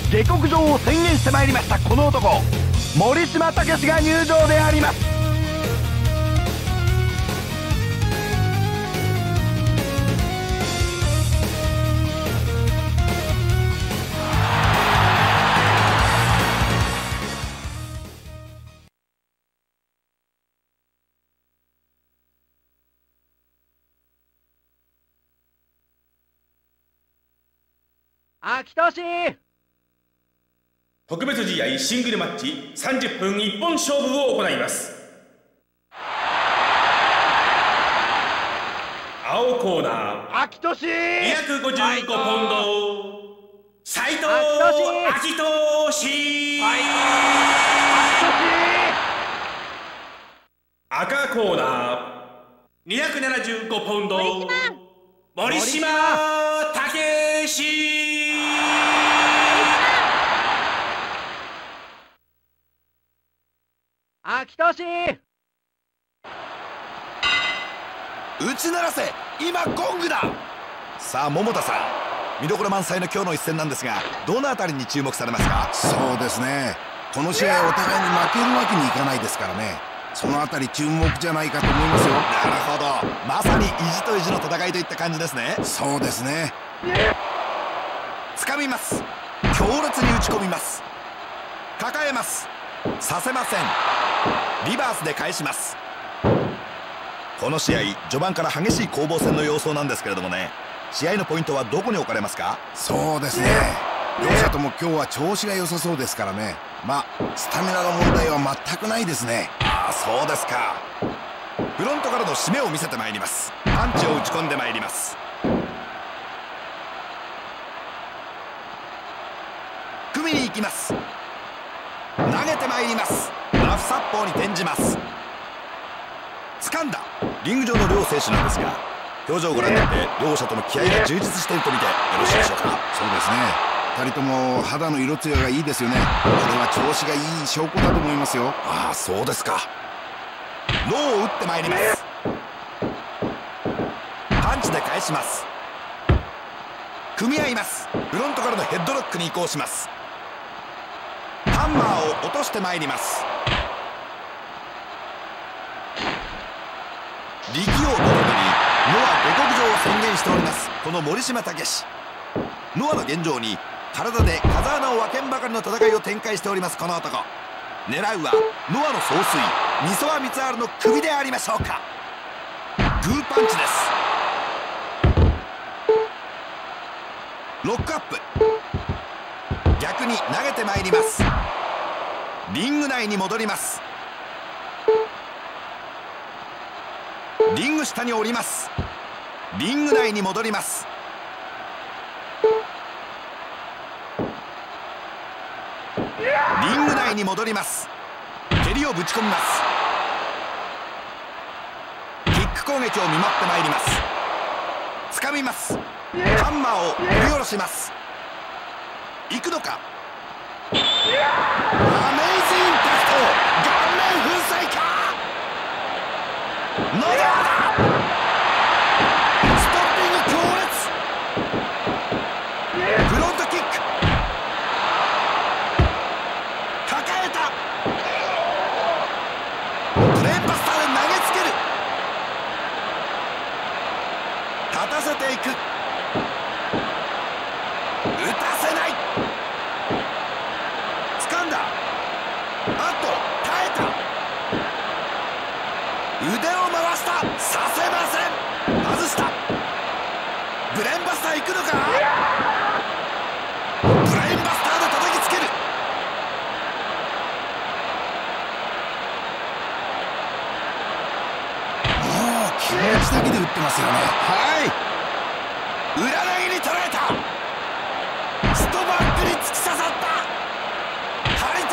下克上を宣言してまいりました。この男森島武史が入場であります。 秋俊特別試合シングルマッチ30分一本勝負を行います。青コーナー秋俊 255ポンド斉藤秋俊、赤コーナー275ポンド森島武史、 秋俊打ち鳴らせ、今ゴングだ。さあ桃田さん、見どころ満載の今日の一戦なんですが、どのあたりに注目されますか？ そうですね、この試合お互いに負けるわけにいかないですからね、そのあたり注目じゃないかと思いますよ。 なるほど、まさに意地と意地の戦いといった感じですね。 そうですね。 掴みます、強烈に打ち込みます、抱えます、させません、リバースで返します。この試合序盤から激しい攻防戦の様相なんですけれどもね、試合のポイントはどこに置かれますか？ そうですね、両者とも今日は調子が良さそうですからね、まあスタミナの問題は全くないですね。 ああ、そうですか。フロントからの締めを見せてまいります。パンチを打ち込んでまいります。組みに行きます、投げてまいります、ラフ殺法に転じます。掴んだ。リング上の両選手なんですが、表情をご覧になって両者とも気合が充実していると見てよろしいでしょうか？ そうですね、2人とも肌の色艶がいいですよね。これは調子がいい証拠だと思いますよ。 ああ、そうですか。ローを打ってまいります。パンチで返します。組み合います。フロントからのヘッドロックに移行します。ハンマーを落としてまいります。力王とともにノア下克上を宣言しております、この森島武史。ノアの現状に体で風穴を分けんばかりの戦いを展開しておりますこの男。狙うはノアの総帥ミソワ・ミツアールの首でありましょうか。グーパンチです。ロックアップ、逆に投げてまいります。リング内に戻ります。リング下に降ります。リング内に戻ります。リング内に戻ります。蹴りをぶち込みます。キック攻撃を見舞ってまいります。掴みます。ハンマーを振り下ろします。行くのか。アメイジングタクト、顔面粉砕か。野田だ。ストッピング強烈。フロントキック。抱えた。ブレーンバスターで投げつける。立たせていく。打たせない。掴んだ。あっと耐えた。腕を回した。させません。外した。ブレーンバスター行くのか。ブレーンバスターで叩きつける。 もう気持ちだけで打ってますよね。 はい、裏投げに捉えた。ストバックに突き刺さった。張り手。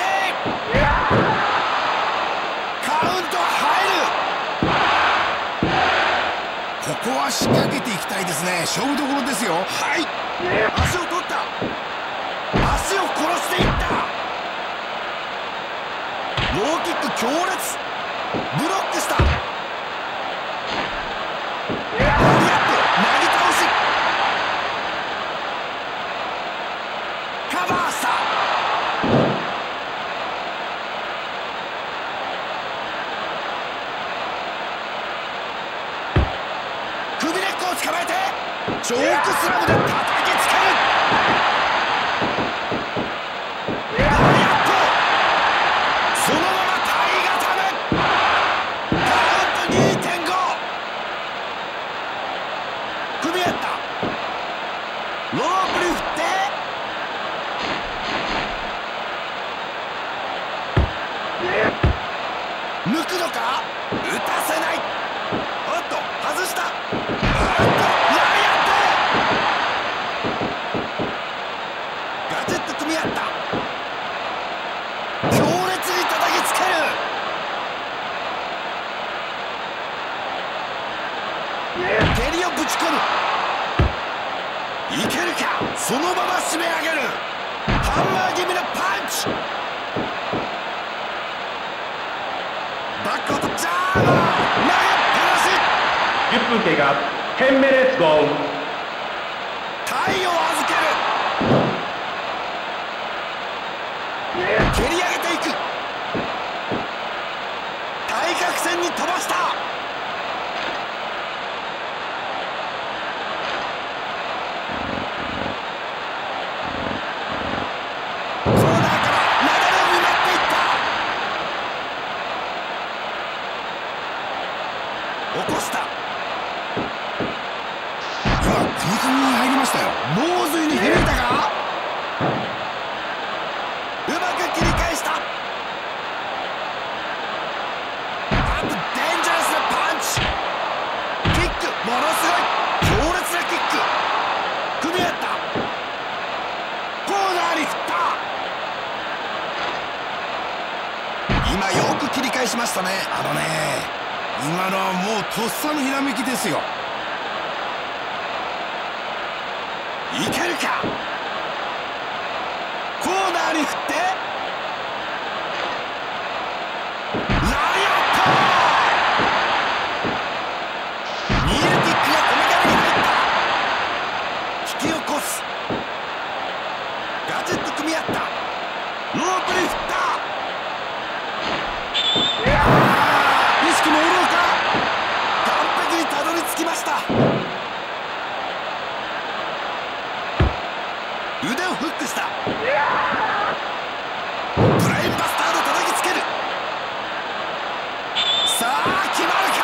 カウント入る。 ここは仕掛けていきたいですね。勝負どころですよ。 はい、足を取った。足を殺していった。ローキック強烈。ブロックした。投げ倒し。カバーした。 チョークスラムで叩きつける。ライアット、そのまま体固め。カウント 2.5。 組み合った。ロープに振って抜くのか。打たせない。おっと外した。ガチッと組み合った。強烈に叩きつける。蹴りをぶち込む。いけるか。そのまま締め上げる。ハンマー気味のパンチ。バックアウトジャーマー投げっぱなし。 10分経過。10 minutes go。 体を預ける。蹴り上げていく。対角線に飛ばした。コーナーから流れを見舞っていった。起こした。組み込みに入りましたよ。脳髄に響いたか。うまく切り返した。あとデンジャラスなパンチ。キック、ものすごい強烈なキック。組み合った。コーナーに振った。今よく切り返しましたね。今のはもうとっさのひらめきですよ。いけるか。コーナーに振ってライアット。ニールキックがこめかみに入った。引き起こす。ガチッと組み合った。ロープに振った。意識朦朧か。完璧にたどり着きました。腕をフックした。ブレインバスターで叩きつける。さあ決まるか。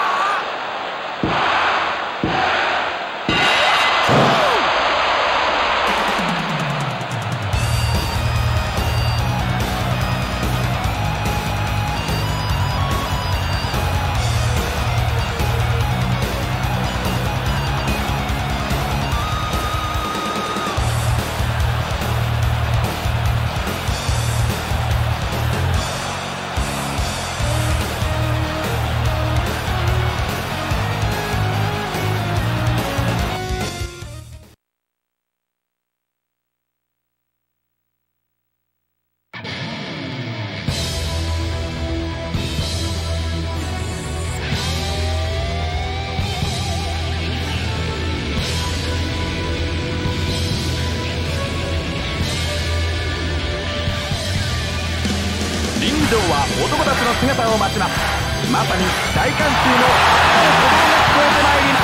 リング上はお友達の姿を待ちます。まさに大観衆の声が聞こえてまいります。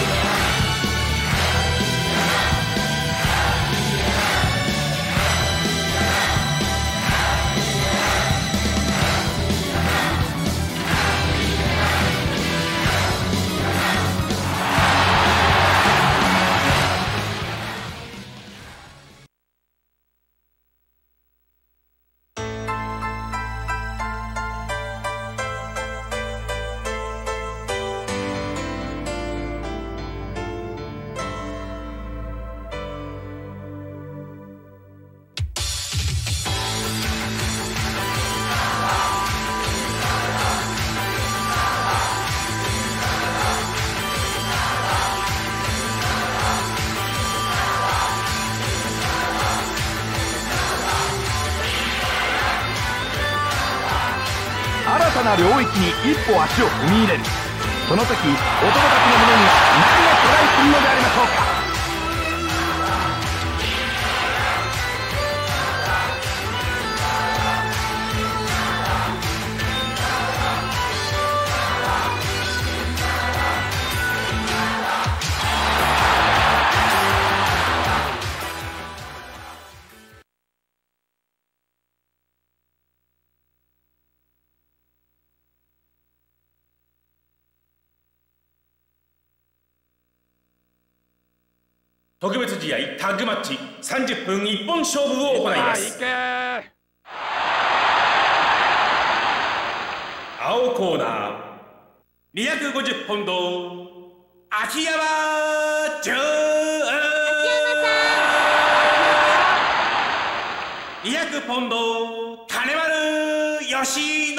新たな領域に一歩足を踏み入れる。その時お友達の胸には何がトライするのでありましょうか。 特別試合タッグマッチ30分一本勝負を行います。青コーナー250ポンド秋山純200ポンド金丸義信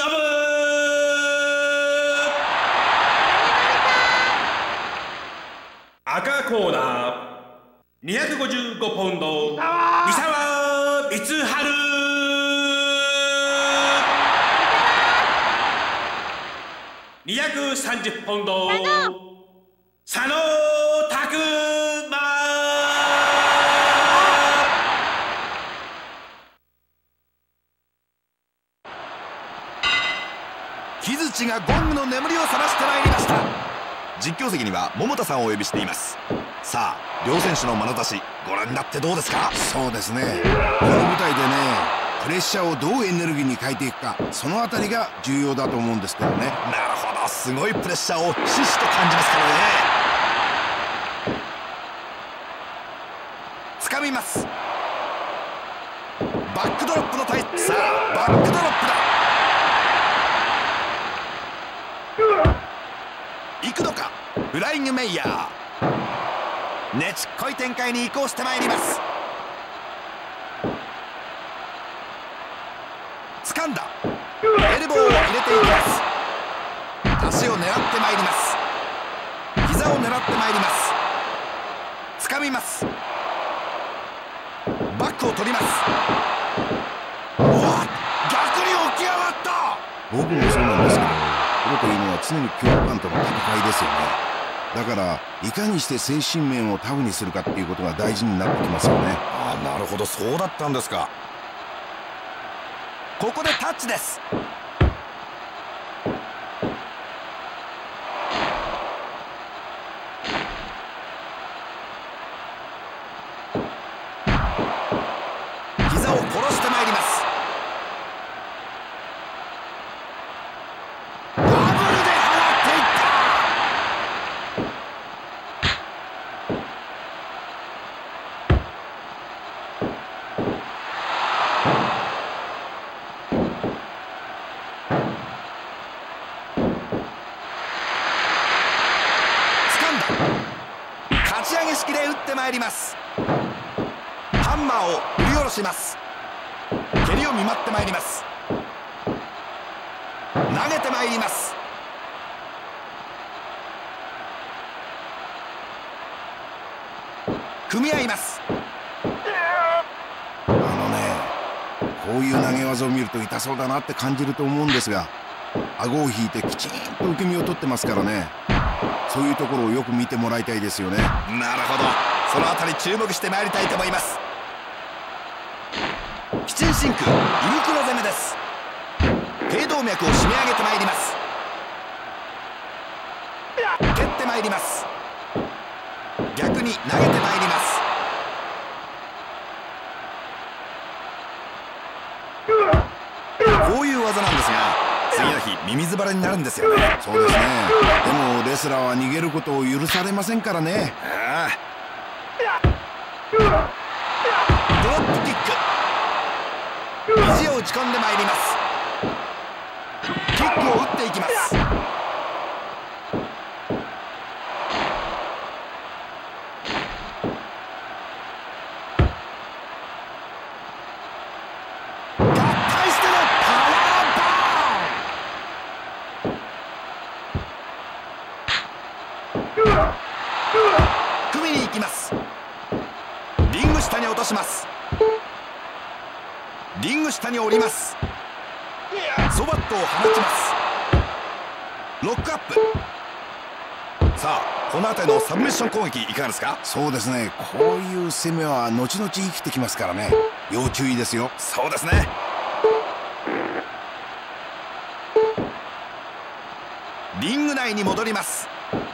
赤コーナー255ポンド三沢光晴230ポンド佐野拓磨木槌がゴングの眠りを覚ましてまいりました。実況席には桃田さんをお呼びしています。さあ両選手の眼差しご覧になってどうですか？ そうですね、この舞台でね、プレッシャーをどうエネルギーに変えていくか、そのあたりが重要だと思うんですけどね。 なるほど、すごいプレッシャーをひしひしと感じますからね。掴みます。バックドロップのタイプ。さあバックドロップだ。行くのか。フライングメイヤー、ねちっこい展開に移行してまいります。掴んだ。エルボーを入れていきます。足を狙ってまいります。膝を狙ってまいります。掴みます。バックを取ります。うわ、逆に起き上がった。 僕もそうなんですけど、プロというのは常に恐怖感との戦いですよね。だからいかにして精神面をタフにするかっていうことが大事になってきますよね。 ああ、なるほど、そうだったんですか。ここでタッチです。膝を殺してまいります。ダブルで放っていった。式で打ってまいります。ハンマーを振り下ろします。蹴りを見舞ってまいります。投げてまいります。組み合います。 こういう投げ技を見ると痛そうだなって感じると思うんですが、顎を引いてきちんと受け身を取ってますからね。そういうところをよく見てもらいたいですよね。 なるほど、そのあたり注目してまいりたいと思います。キチンシンク、胃袋攻めです。頸動脈を締め上げてまいります。蹴ってまいります。逆に投げてまいります。こういう技なんですが、次の日ミミズバレになるんですよね。 そうですね。でもレスラーは逃げることを許されませんからね。 ああ、ドロップキック、肘を打ち込んでまいります。キックを打っていきます。組みに行きます。リング下に落とします。リング下に降ります。ゾバットを放ちます。ロックアップ。さあこの辺りのサブミッション攻撃いかがですか？ そうですね、こういう攻めは後々生きてきますからね、要注意ですよ。 そうですね。リング内に戻ります。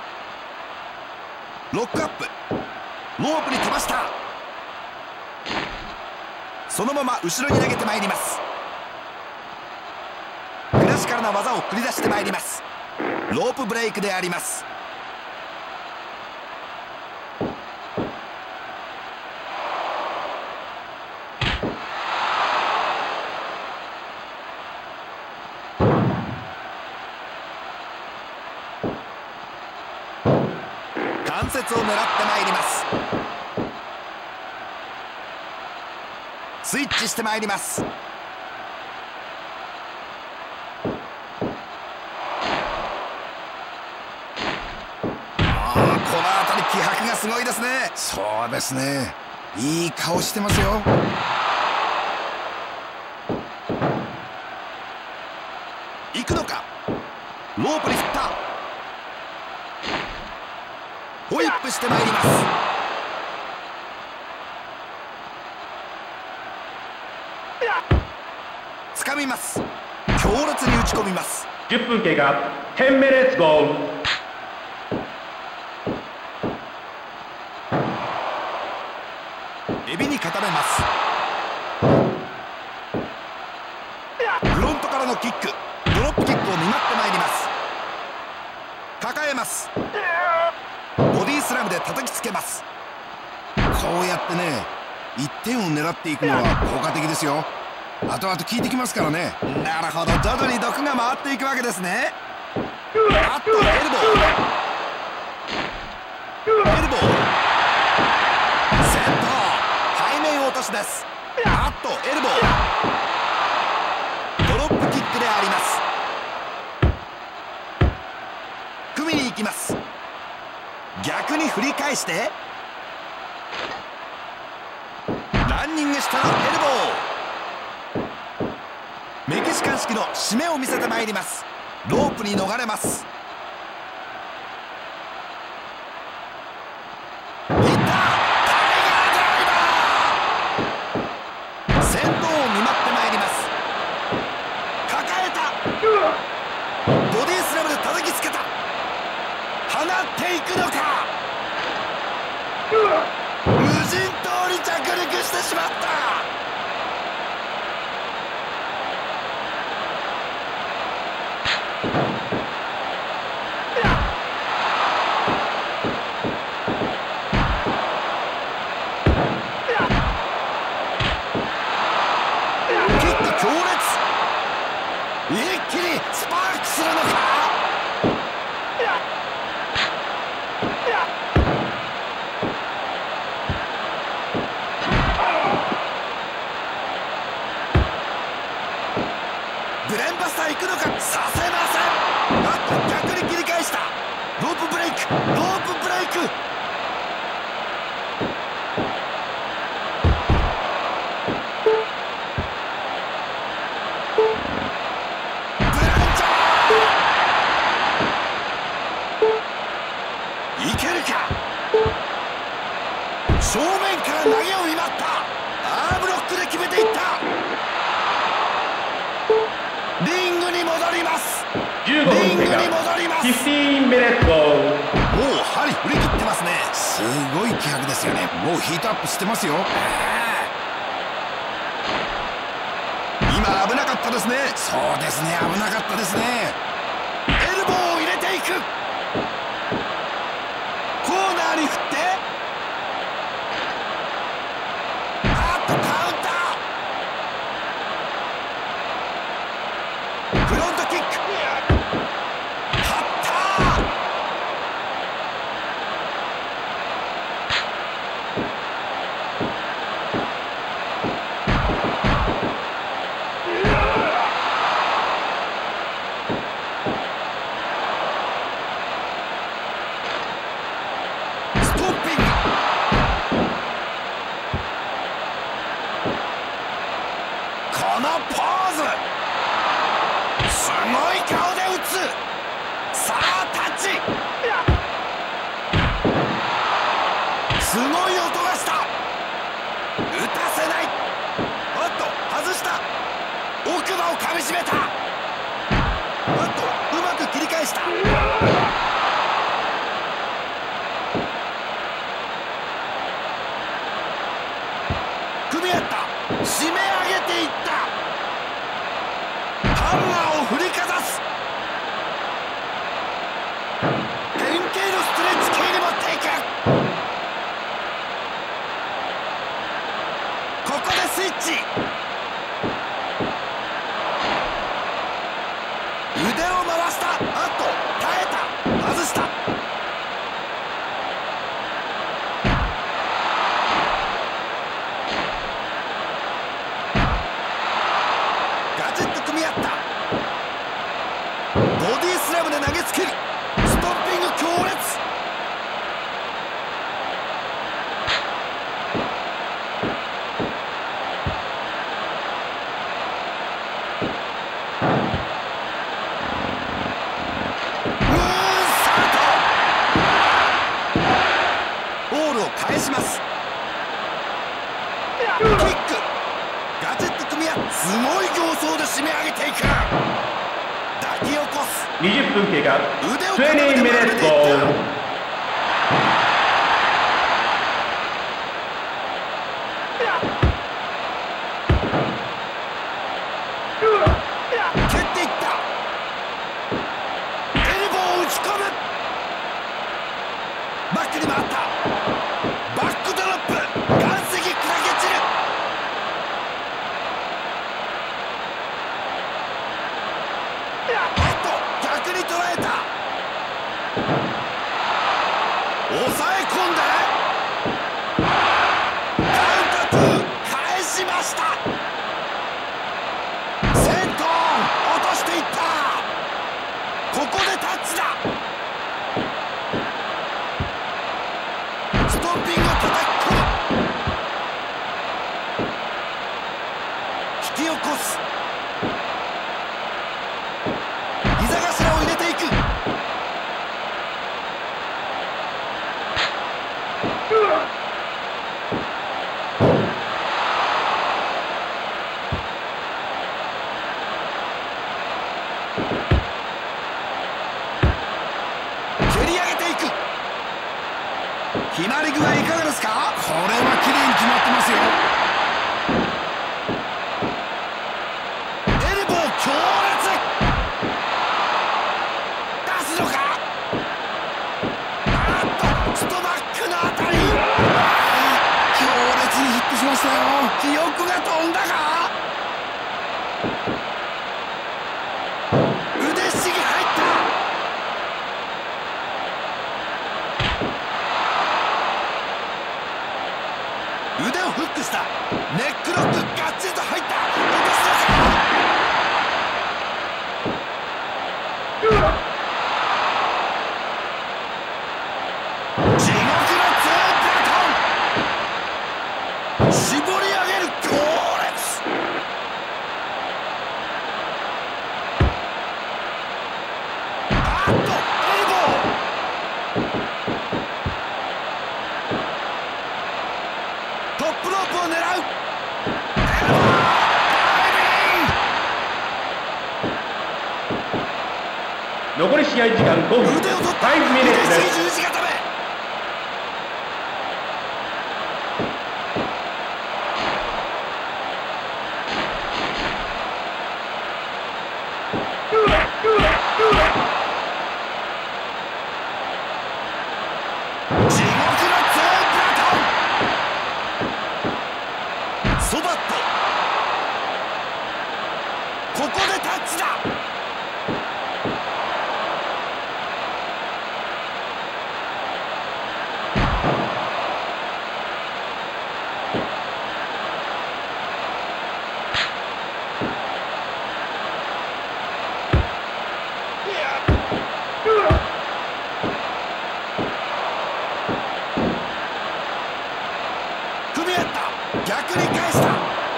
ロックアップ、ロープに飛ばした。そのまま後ろに投げてまいります。クラシカルな技を繰り出してまいります。ロープブレイクであります。 節を狙ってまいります。スイッチしてまいります。この辺り気迫がすごいですね。 そうですね、いい顔してますよ。 行くのか。ロープに振った。ホイップしてまいります。掴みます。強烈に打ち込みます。 10分経過。10 minutes go。 エビに固めます。フロントからのキック、ドロップキックを見舞ってまいります。抱えます。ボディースラムで叩きつけます。 こうやってね、1点を狙っていくのは効果的ですよ。後々効いてきますからね。 なるほど、徐々に毒が回っていくわけですね。あっとエルボー、エルボー、先頭背面落としです。あっとエルボー、ドロップキックであります。組みに行きます。逆に振り返してランニングしたらエルボー、メキシカン式の締めを見せてまいります。ロープに逃れます。いった、タイガードライバー、先頭を見舞ってまいります。抱えた、ボディスラムで叩きつけた。放っていくのか。無人島に着陸してしまった。キック強烈、一気にスパークするのか。ブレンバスター行くのか。させません。あっと逆に切り返した。ロープブレイク、ロープブレイク。ブランチャーいけるか。正面から投げを見舞った。アームロックで決めていった。リングに戻ります。 15分経過。15 minutes go。 もう針振り切ってますね。 すごい気迫ですよね。もうヒートアップしてますよ。 今危なかったですね。 そうですね、危なかったですね。 エルボーを入れていく。コーナーに振って、あっとカウンター、フロントキック、張った。ストッピング、このポーズ、すごい顔で打つ。さあタッチ、すごい音がした。打たせない。おっと外した。奥歯をかみしめた。おっとうまく切り返した。組み合った。締め上げていった。ハンマーを振りかざす。変形のストレッチ系に持っていく。ここでスイッチ。腕を回した。あっと耐えた。外した。 ごい形相で締め上げていく。抱き起こす。 20分経過。 腕を 20 minutes。 蹴っていった。エルボーを打ち込む。バックに回った。バックドロップ。岩石砕け散る。あと逆に捉えた。抑え込んでカウンター2返しました。セントン落としていった。ここでタッチだ。ストッピングを叩き込む。引き起こす。膝頭を入れていく。蹴り上げていく。決まり具合いかがですか。これは綺麗に決まってますよ。エルボー強烈。出すのか。あっとストバックの当たり。強烈にヒットしましたよ。記憶が飛んだか。腕ひしぎ入った。腕をフックした。ネックロックガッチリと入った。落とすのか。地獄のツープラトン。絞り上げる強烈。あっとエルボー。トップロープを狙う。エルボーダイビング。 残り試合時間5分。 腕を取った。 5 minutes です。 十字固め。地獄のツープラトン。ソバット。ここでタッチだ。組み合った。逆に返した。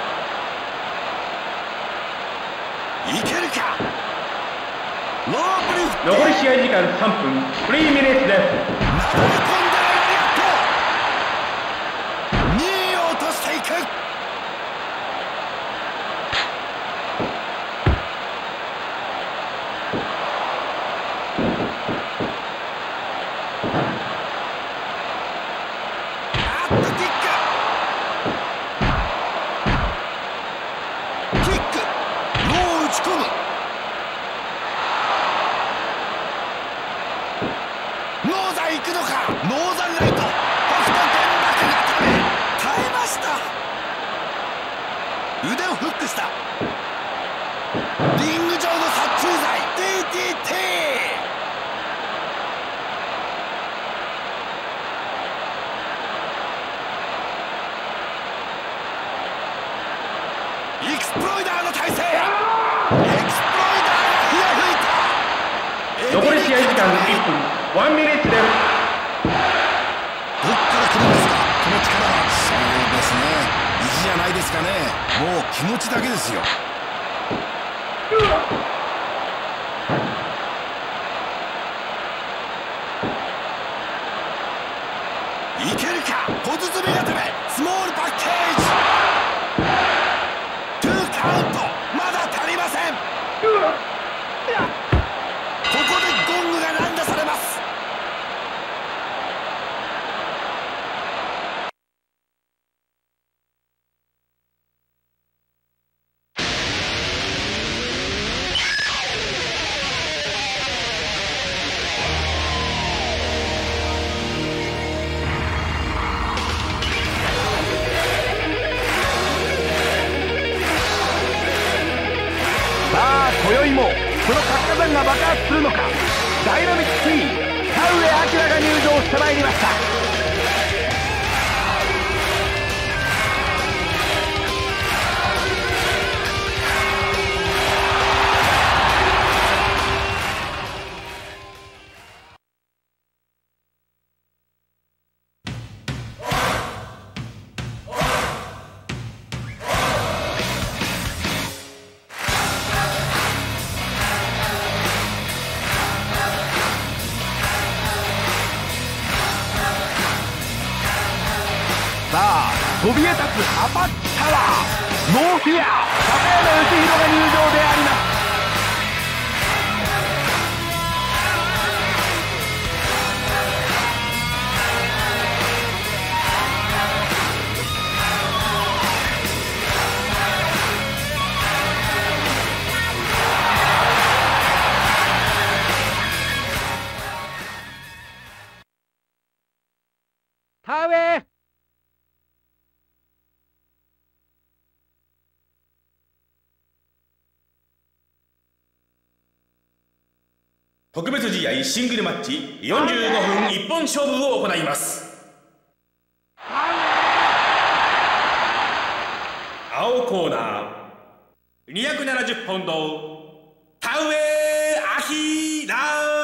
いけるか。ロープに振って残り試合時間3分。3 minutes です。 なだれ込んだラリアット。2位を落としていく。あっとキック。キック。ローを打ち込む。ノーザン行くのか。ノーザンライト。北斗原爆が耐えました。腕をフックした。リング上の殺虫剤 DDT。 エクスプロイダーの体勢。エクスプロイダーが火を吹いた。 残り試合時間1分。1 minute です。 どっから来るんですか、この力は。そうですね、意地じゃないですかね。もう気持ちだけですよ。いけるか。小包み固め。スモールパッケージ。トゥーカウント。までゴングが乱打されます。 今宵もその活火山が爆発するのか。ダイナミック T 田上彰が入場してまいりました。そびえ立つアパッチタワー、ノーフィア、高山義弘が入場であります。 田植特別試合シングルマッチ45分一本勝負を行います。青コーナー270ポンド田植彰。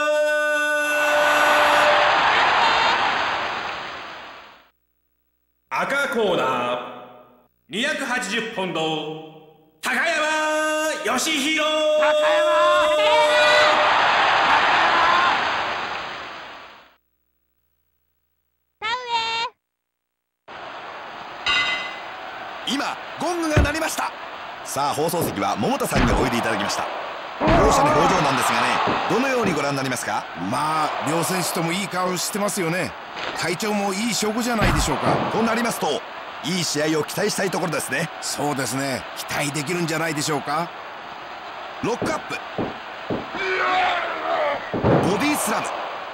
赤コーナー280ポンド高山義弘。 今ゴングが鳴りました。さあ放送席は桃田さんにおいでいただきました。両者の表情なんですがね、どのようにご覧になりますか？ まあ両選手ともいい顔してますよね。会長もいい証拠じゃないでしょうか。 となりますといい試合を期待したいところですね。 そうですね、期待できるんじゃないでしょうか。 ロックアップ、ボディスラム、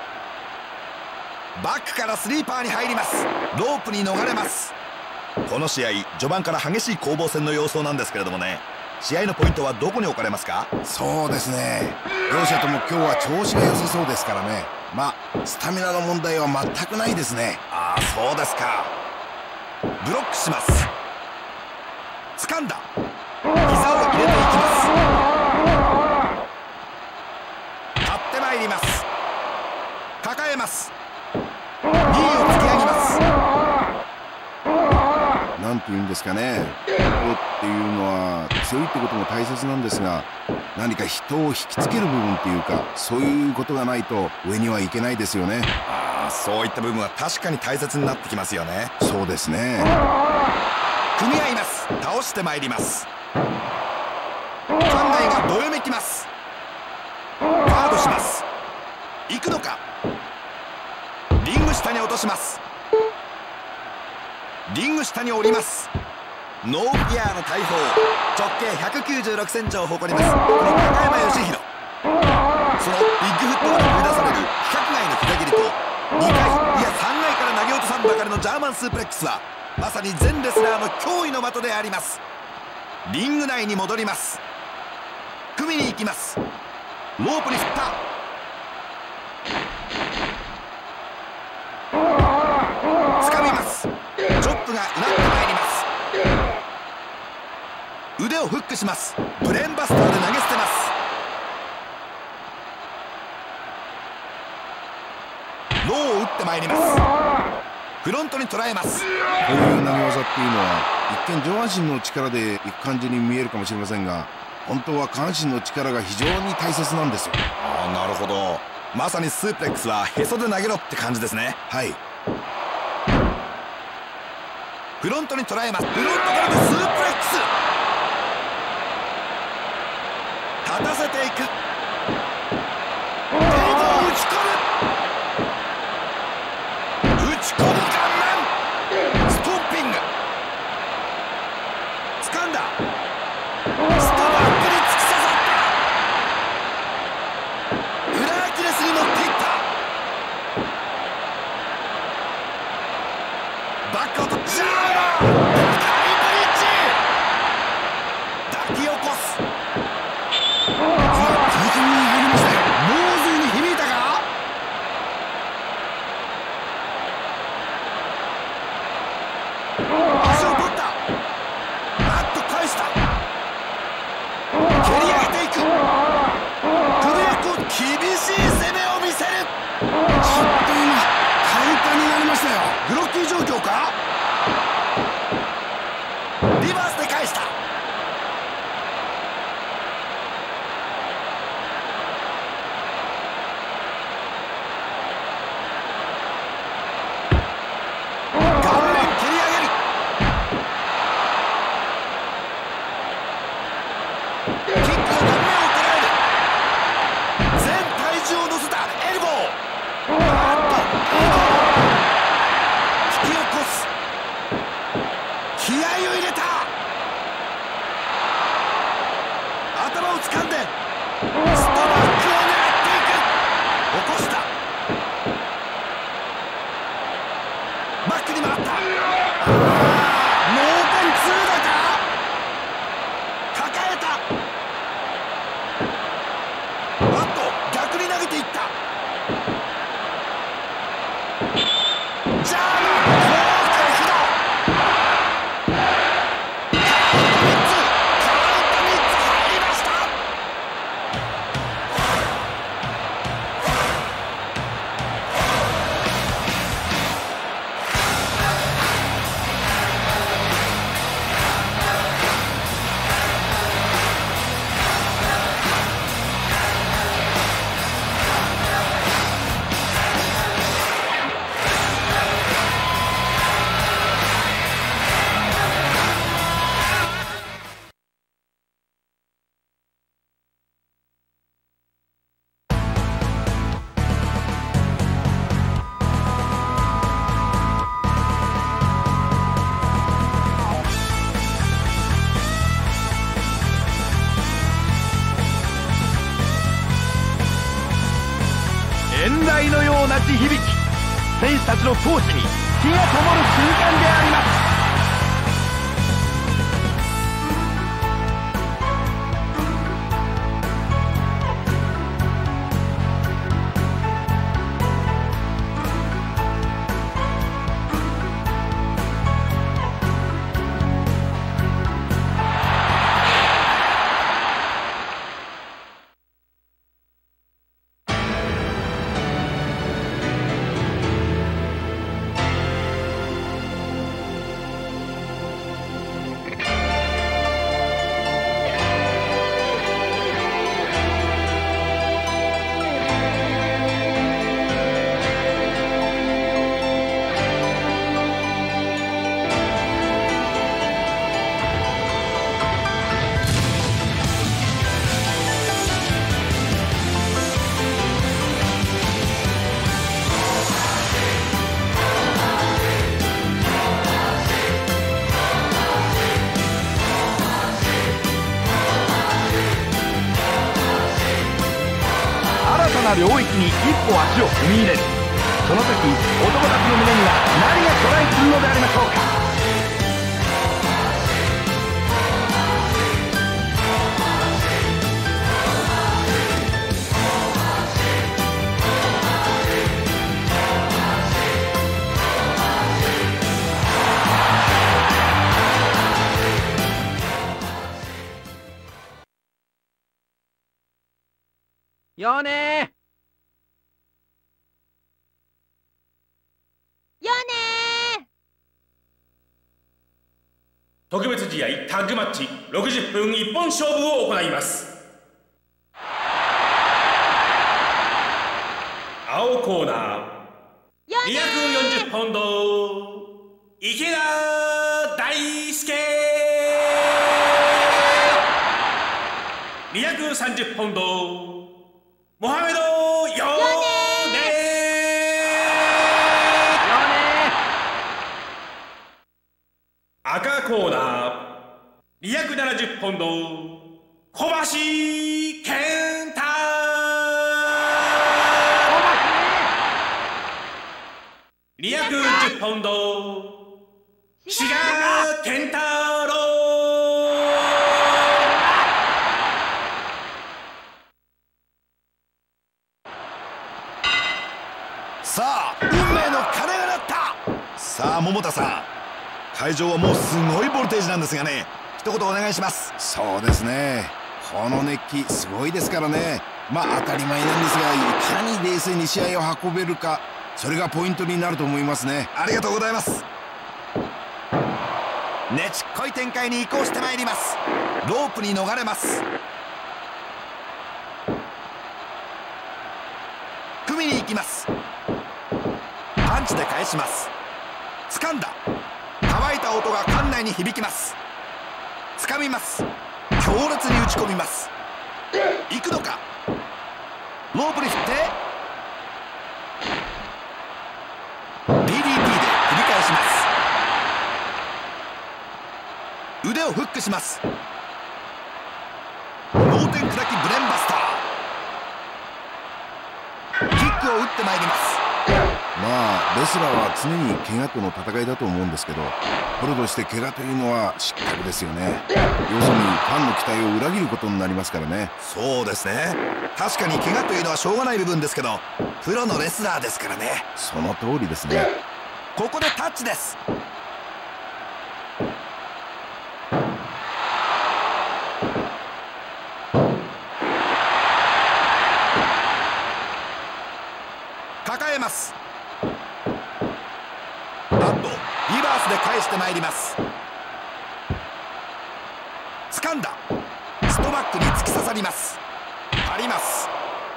バックからスリーパーに入ります。ロープに逃れます。この試合序盤から激しい攻防戦の様相なんですけれどもね、試合のポイントはどこに置かれますか？ そうですね、両者とも今日は調子が良さそうですからね。まあスタミナの問題は全くないですね。 ああ、そうですか。ブロックします。掴んだ、膝を入れていきます。立ってまいります。抱えます。2位を突き上げます。 なんていうんですかね、人っていうのは強いってことも大切なんですが、何か人を引きつける部分っていうか、そういうことがないと上にはいけないですよね。 ああ、そういった部分は確かに大切になってきますよね。 そうですね。 組み合います。倒してまいります。館内がどよめきます。ガードします。行くのか。リング下に落とします。リング下に降ります。ノーフィアの大砲、直径196センチを誇りますこの高山義弘。そのビッグフットから繰り出される規格外の膝蹴りと2回いや3回から投げ落とさんばかりのジャーマンスープレックスはまさに全レスラーの脅威の的であります。リング内に戻ります。組みに行きます。ロープに振った。掴みます。チョップがうなってまいります。腕をフックします。ブレーンバスターで投げ捨てます。ローを打ってまいります。フロントに捉えます。 こういう投げ技っていうのは一見上半身の力でいく感じに見えるかもしれませんが、本当は下半身の力が非常に大切なんですよ。 ああ、なるほど。まさにスープレックスはへそで投げろって感じですね。 はい。 フロントに捉えます。フロントからのスープレックス。 立たせていく。エルボー打ち込む。打ち込む。顔面ストンピング。掴んだ。ストバックに突き刺さった。裏アキレスに持っていった。バックアウト。ジャーマンハイブリッジ。抱き起こす。今空間に入りましたよ。脳髄に響いたか。足を取った。バット返した。蹴り上げていく。クレーコ厳しい攻めを見せる。ちょっと今簡単になりましたよ。グロッキー状況か。リバースで返した。顔面蹴り上げる。キックが顔面を捉える。全体重を乗せたエルボー。あっとエルボー引き起こす。気合を入れた。頭を掴んでストバックを狙っていく。起こした。バックに回った。ノーペン2だか。抱えた。バット逆に投げていった。ジャーマン高角度。カウント3つ入りました。 遠雷のような地響き、選手たちの闘志に火が灯る瞬間であります。領域に一歩足を踏み入れる。その時、男たちの胸には何がトライするのでありましょうか。 よねよね特別試合タッグマッチ60分一本勝負を行います。青コーナー240ポンド池田大輔。 230ポンドモハメド・ヨーネ赤コーナー270ポンド小橋健太210ポンド志賀健太郎さあ運命の鐘が鳴った。さあ桃田さん、会場はもうすごいボルテージなんですがね、一言お願いします。 そうですね、この熱気すごいですからね。まあ当たり前なんですが、いかに冷静に試合を運べるか、それがポイントになると思いますね。 ありがとうございます。ねちっこい展開に移行してまいります。ロープに逃れます。組みに行きます。パンチで返します。掴んだ。乾いた音が館内に響きます。掴みます。強烈に打ち込みます。行くのか。ロープに振って DDT で繰り返します。腕をフックします。脳天砕きブレンバスター。キックを打ってまいります。 まあレスラーは常に怪我との戦いだと思うんですけど、プロとして怪我というのは失格ですよね。要するにファンの期待を裏切ることになりますからね。 そうですね、確かに怪我というのはしょうがない部分ですけど、プロのレスラーですからね。 その通りですね。 ここでタッチです。抱えます。あとリバースで返してまいります。掴んだ。ストバックに突き刺さります。張ります。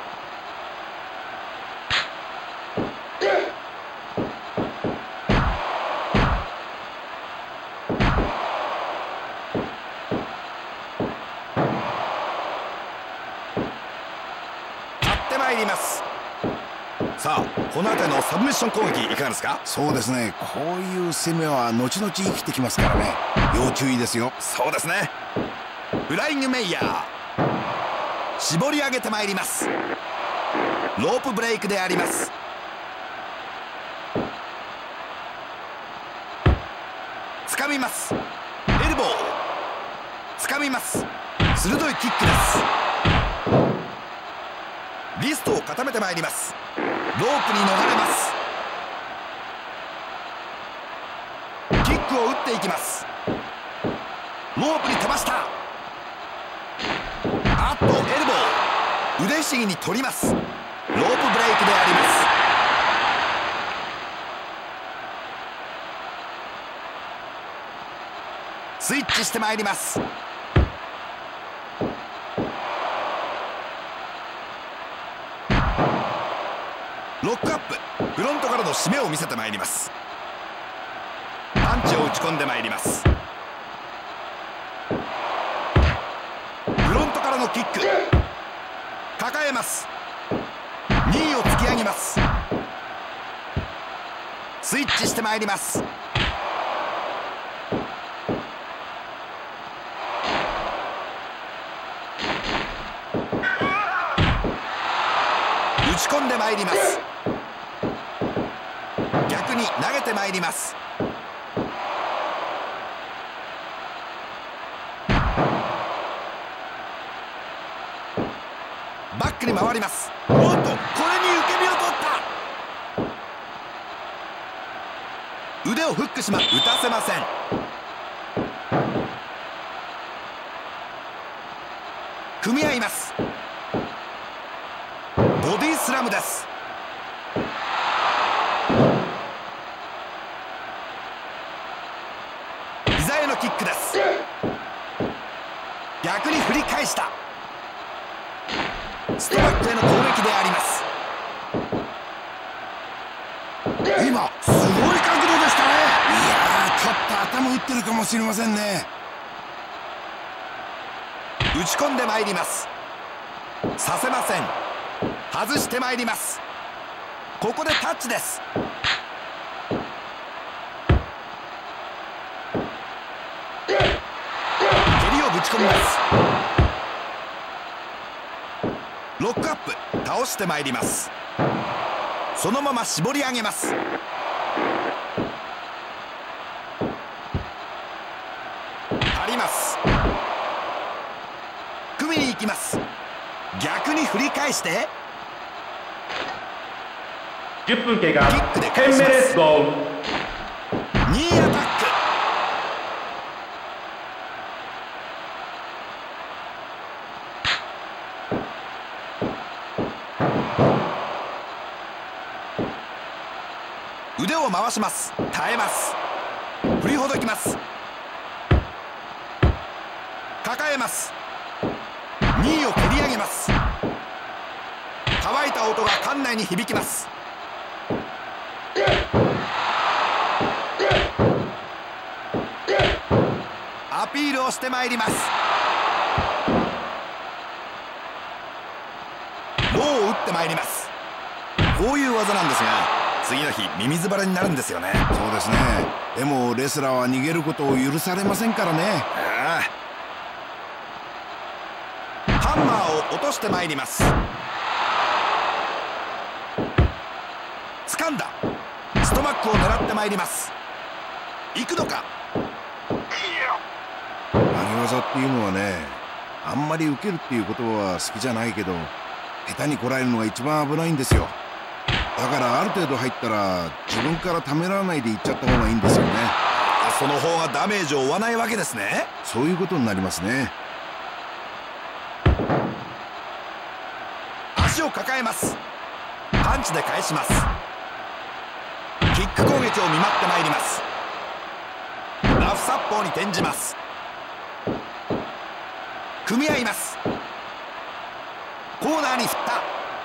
張ってまいります。さあこの辺りのサブミッション攻撃いかがですか。 そうですね、こういう攻めは後々生きてきますからね、要注意ですよ。 そうですね。フライングメイヤー、絞り上げてまいります。ロープブレイクであります。掴みます。エルボー掴みます。鋭いキックです。リストを固めてまいります。ロープに逃れます。キックを打っていきます。ロープに飛ばした。あっとエルボー、腕ひしぎに取ります。ロープブレイクであります。スイッチしてまいります。ロックアップ、フロントからの締めを見せてまいります。パンチを打ち込んでまいります。フロントからのキック、抱えます。2位を突き上げます。スイッチしてまいります。打ち込んでまいります。逆に投げてまいります。バックに回ります。おっと、これに受け身を取った。腕をフックします。打たせません。組み合います。ボディスラムです。膝へのキックです。逆に振り返した。ストラックへの攻撃であります。 今すごい角度でしたね。いやー、ちょっと頭打ってるかもしれませんね。 打ち込んでまいります。させません。外してまいります。ここでタッチです。蹴りをぶち込みます。ロックアップ、倒してまいります。そのまま絞り上げます。張ります。組みに行きます。逆に振り返して 10分経過。 キックで 10ミニッツゴー。 ニーアタック。腕を回します。耐えます。振りほどきます。抱えます。2位を蹴り上げます。乾いた音が館内に響きます。アピールをしてまいります。ローを打ってまいります。こういう技なんですが次の日ミミズバレになるんですよね。 そうですね。でもレスラーは逃げることを許されませんからね。 ハンマーを落としてまいります。掴んだ。ストマックを狙ってまいります。行くのか。 投げ技っていうのはね、あんまり受けるっていうことは好きじゃないけど下手にこらえるのが一番危ないんですよ。だからある程度入ったら自分からためらわないでいっちゃった方がいいんですよね。 その方がダメージを負わないわけですね。 そういうことになりますね。 足を抱えます。パンチで返します。キック攻撃を見舞ってまいります。ラフサッポーに転じます。組み合います。コーナーに振った。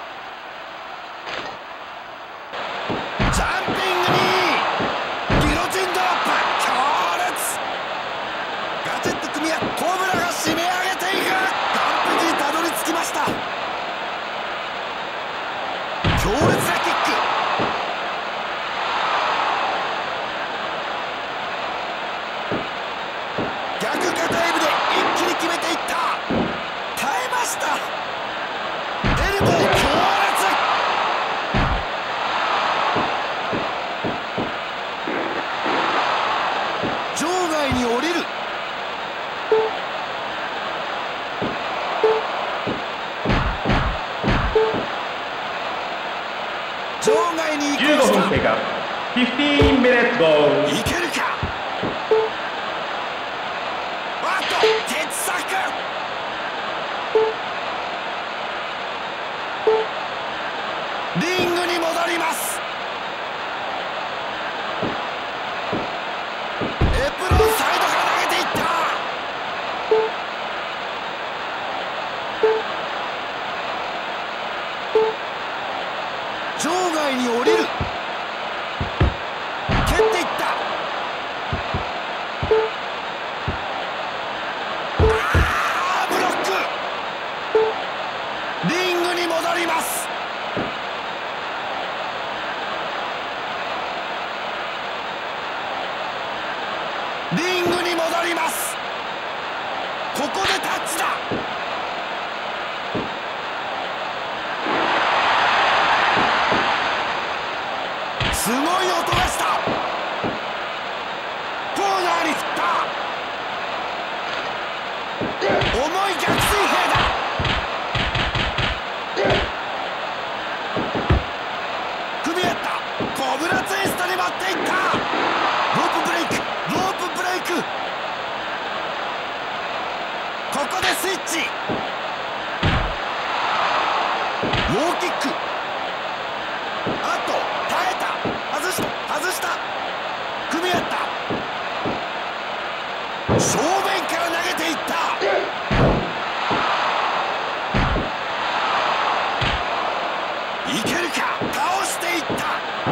ジャンピングにギロチンドロップ、強烈。ガチッと組み合い、コブラが締め上げていく。完璧にたどり着きました。強烈なキック。逆肩エビで一気に決めていった。耐えました。エルボー強烈。場外に降りる。場外に行きました。 15分経過。15 minutes go。 いけるか。あっと鉄柵。リングに戻ります。エプロンサイドから投げていった。場外に降りる。蹴っていった。ブロック。リングに戻ります。リングに戻ります。ここでタッチだ。すごい音がした。コーナーに振った。重い逆水平だ。組み合った。コブラツイストに持っていった。ロープブレイク。ロープブレイク。ここでスイッチ。ローキック。あと耐えた。外した。組み合った。正面から投げていった。いけるか。倒していった。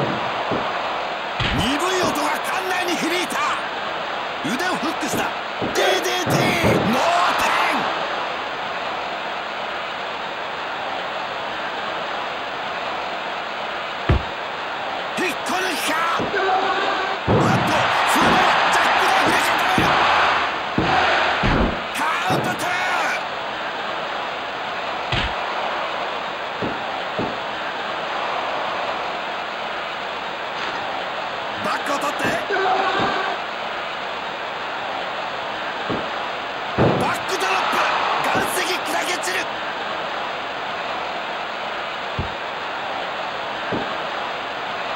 鈍い音が館内に響いた。腕をフックした。 DDT ノーテン。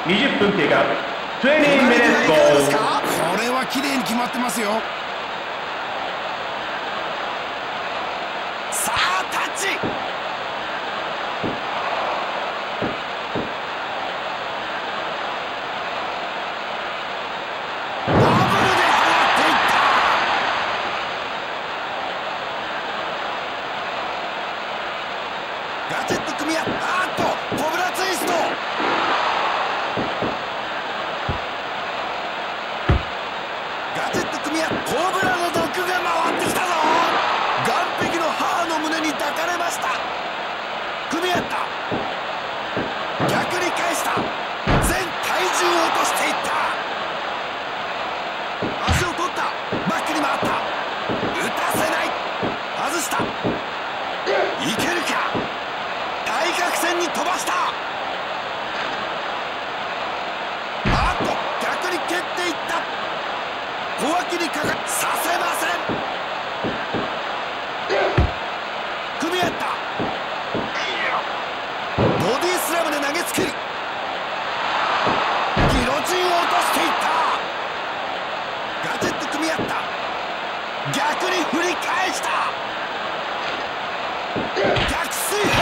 20分経過。20 minutes こ goal。 れは綺麗に決まってますよ。 さあタッチ。ダブルで放っていった。ガジェット組み合う。コブラツイスト。ガジェット組み合う。コブラの毒が回ってきたぞ。岸壁の母の胸に抱かれました。組み合った。逆に返した。全体重を落としていった。足を取った。バックに回った。打たせない。外した。いけるか。対角線に飛ばした。逆に蹴っていった。小脇にかかっさせません。組み合った。ボディスラムで投げつける。ギロチンを落としていった。ガジェット組み合った。逆に振り返した。逆水平。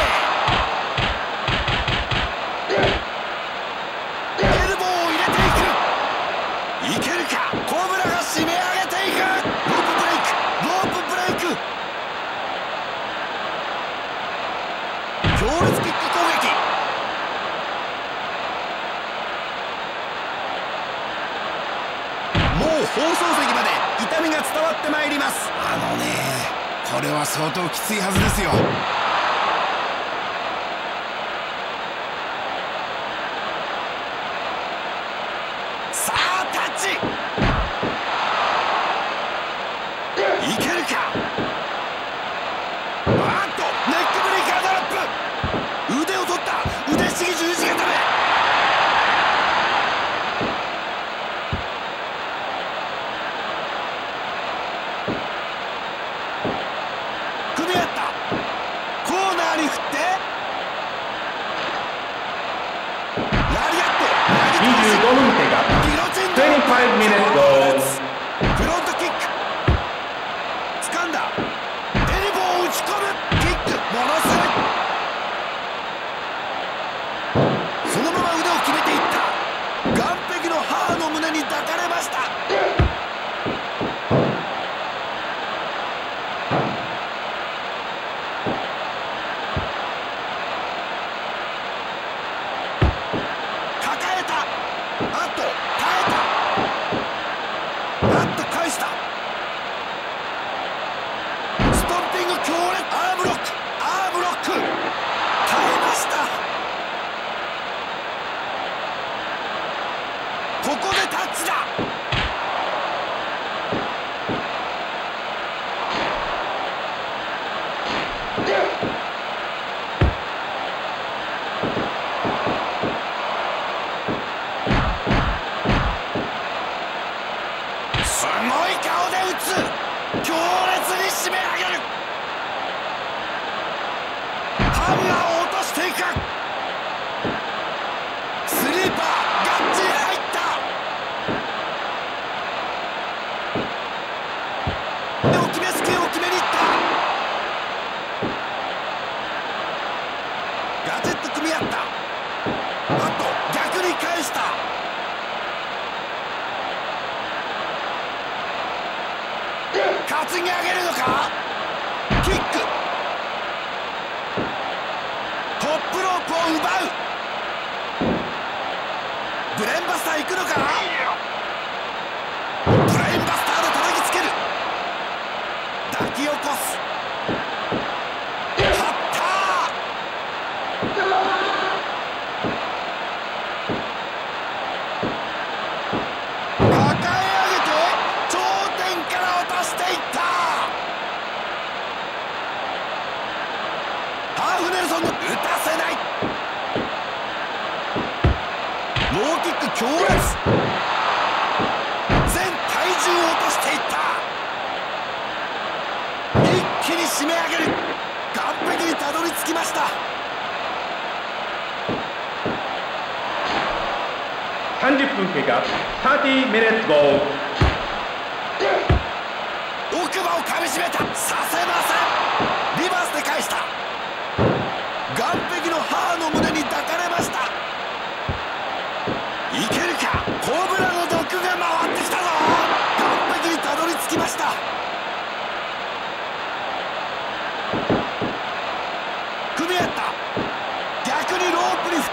エルボーを入れていく。いけるか。コブラが締め上げていく。ロープブレイク。ロープブレイク。強烈キック攻撃。もう放送席まで痛みが伝わってまいります。 これは相当きついはずですよ。 さあタッチ。いけるか。ネックブレイカードロップ。腕を取った。腕ひしぎ十字固め。組み合った。コーナーに振ってラリアット。 25分経過。 ギロチン 25 minutes goal。 フロントキック。掴んだ。エルボーを打ち込む。キックものすごい。そのまま腕を決めていった。岸壁の母の胸に抱かれました。抱えた。耐えた。返した。ストンピング強烈。アームロック。耐えました。ここでタッチだ。すごい顔で打つ。強烈に締め上げる。ハンガーを落としていく。スリーパーガッチリ入った。でも決めスキーを決めにいった。ガジェット組み合った。逆に返した。担ぎ上げるのか。キック。トップロープを奪う。ブレンバスター行くのか。ブレンバスターで叩きつける。抱き起こす。張ったー。抱え上げて頂点から落としていった。ハーフネルソンの打たせない。ローキック強烈。全体重を落としていった。一気に締め上げる。岸壁にたどり着きました。 30分経過30 minutes go。 奥歯をかみしめた。させません。リバースで返した。岸壁の母の胸に抱かれました。いけるか。コブラの毒が回ってきたぞ。岸壁にたどり着きました。組み合った。逆にロープに振った。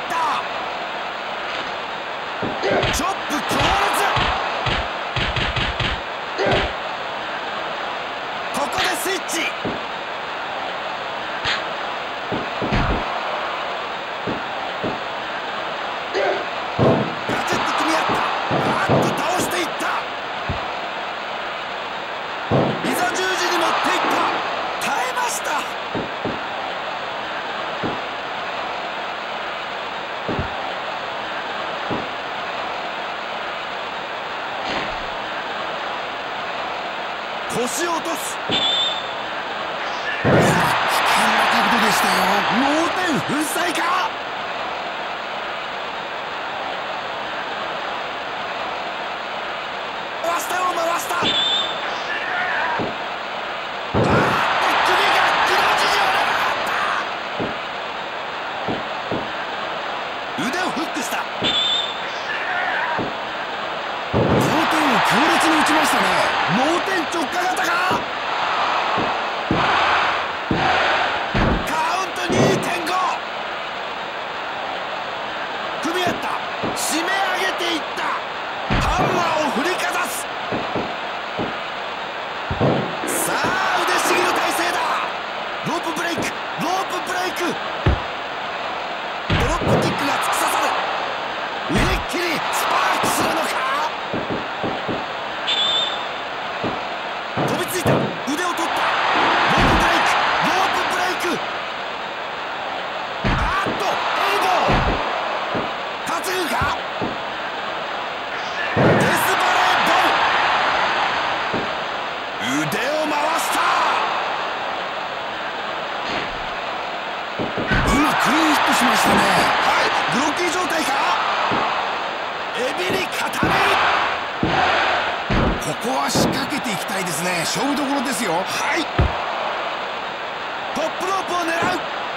チョップ強烈。ここでスイッチ。ガチッと組み合った。あっと倒していった。いざ十字に持っていった。耐えました。腰を落とす。危険な角度でしたよ。脳天粉砕か。回したを回した。首がクロ字状で回った。腕をフックした。脳天を強烈に打ちましたね。脳天直下型か。カウント 2.5。 組み合った。締め上げていった。ハンマーを振りかざす。さあ腕しぎの体勢だ。ロープブレイク、ロープブレイク。ドロップキックが突き刺さる。一気にスパークするのか。飛びついた。腕を取った。ロープブレイク、ロープブレイク。あっとエルボー。担ぐか。デスバレーボル。腕を回した。今クリーンヒットしましたね。はい、ブロッキー状態か。エビに固める。ここは仕掛けていきたいですね。勝負どころですよ。はい、トップロープを狙う。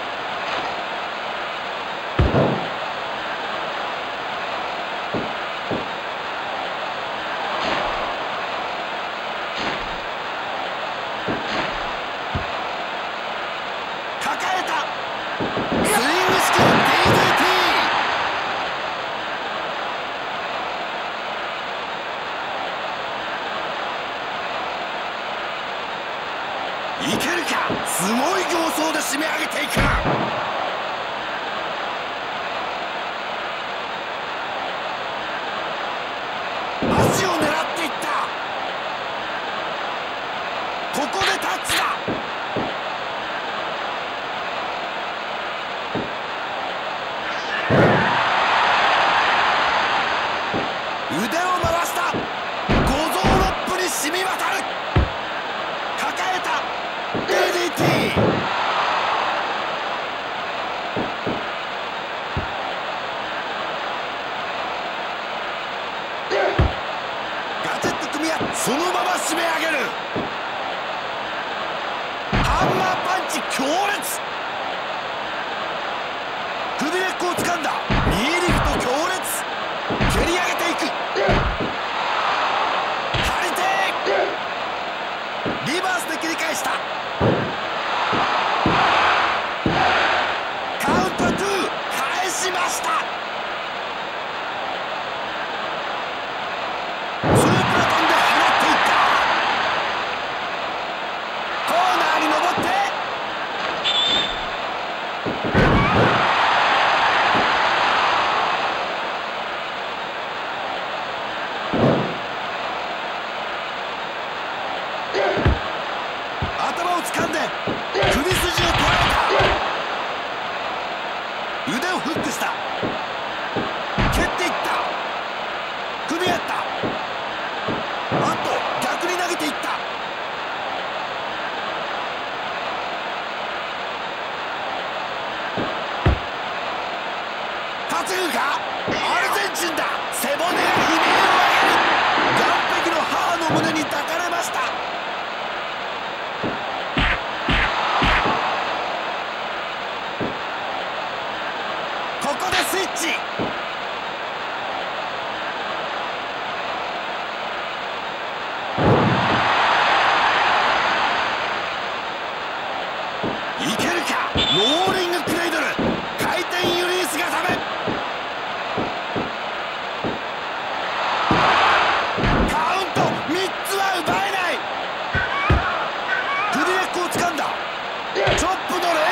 抱えた。スイング式の DDT。いけるか。すごい形相で締め上げていく。足を狙っていった。ここでタッチだ。腕を回した。五臓六腑に染み渡る。抱えた。DDT。ガチッと組み合って、そのまま締め上げる。ハンマーパンチ強烈。首根っこを掴んだ。ニーリフト強烈。蹴り上げていく。張り手。リバースで切り返した。カウント2。返しました。ツープラトンで放っていった。コーナーに登って。頭を掴んで首筋を捉えた。腕をフックした。蹴っていった。組み合った。あと逆に投げていった。担ぐか。アルゼンチンだ。背骨。 ここでスイッチ。いけるか。ローリングクレイドル、回転ユリースがダメ。カウント3つは奪えない。首根っこを掴んだ。チョップの連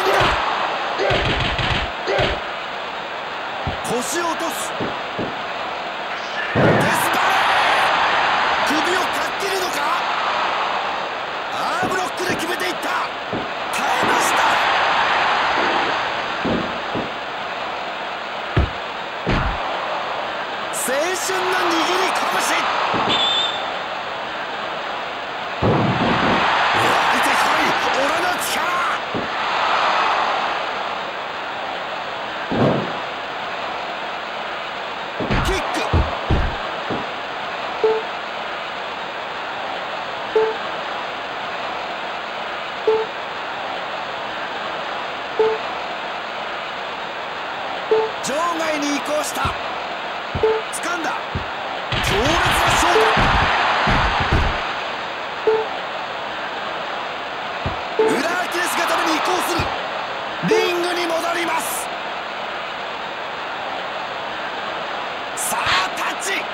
打、腰を落とす。デスパレー、首をかっ切るのか。アームロックで決めていった。耐えました。青春の握り拳。湧いてこい俺の力。キック。場外に移行した。掴んだ。強烈な勝負。裏アキレス固めに移行する。リングに戻ります。さあタッチ。スー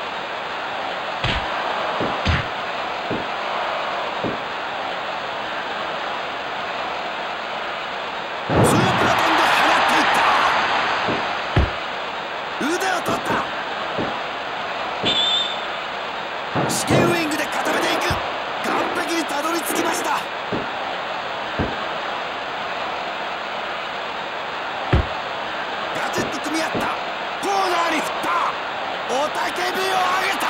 プラトンで放っていった。腕を取った。試験ウイングで固めていく。完璧にたどり着きました。ガチッと組み合った。コーナーに振った。雄たけびを上げた。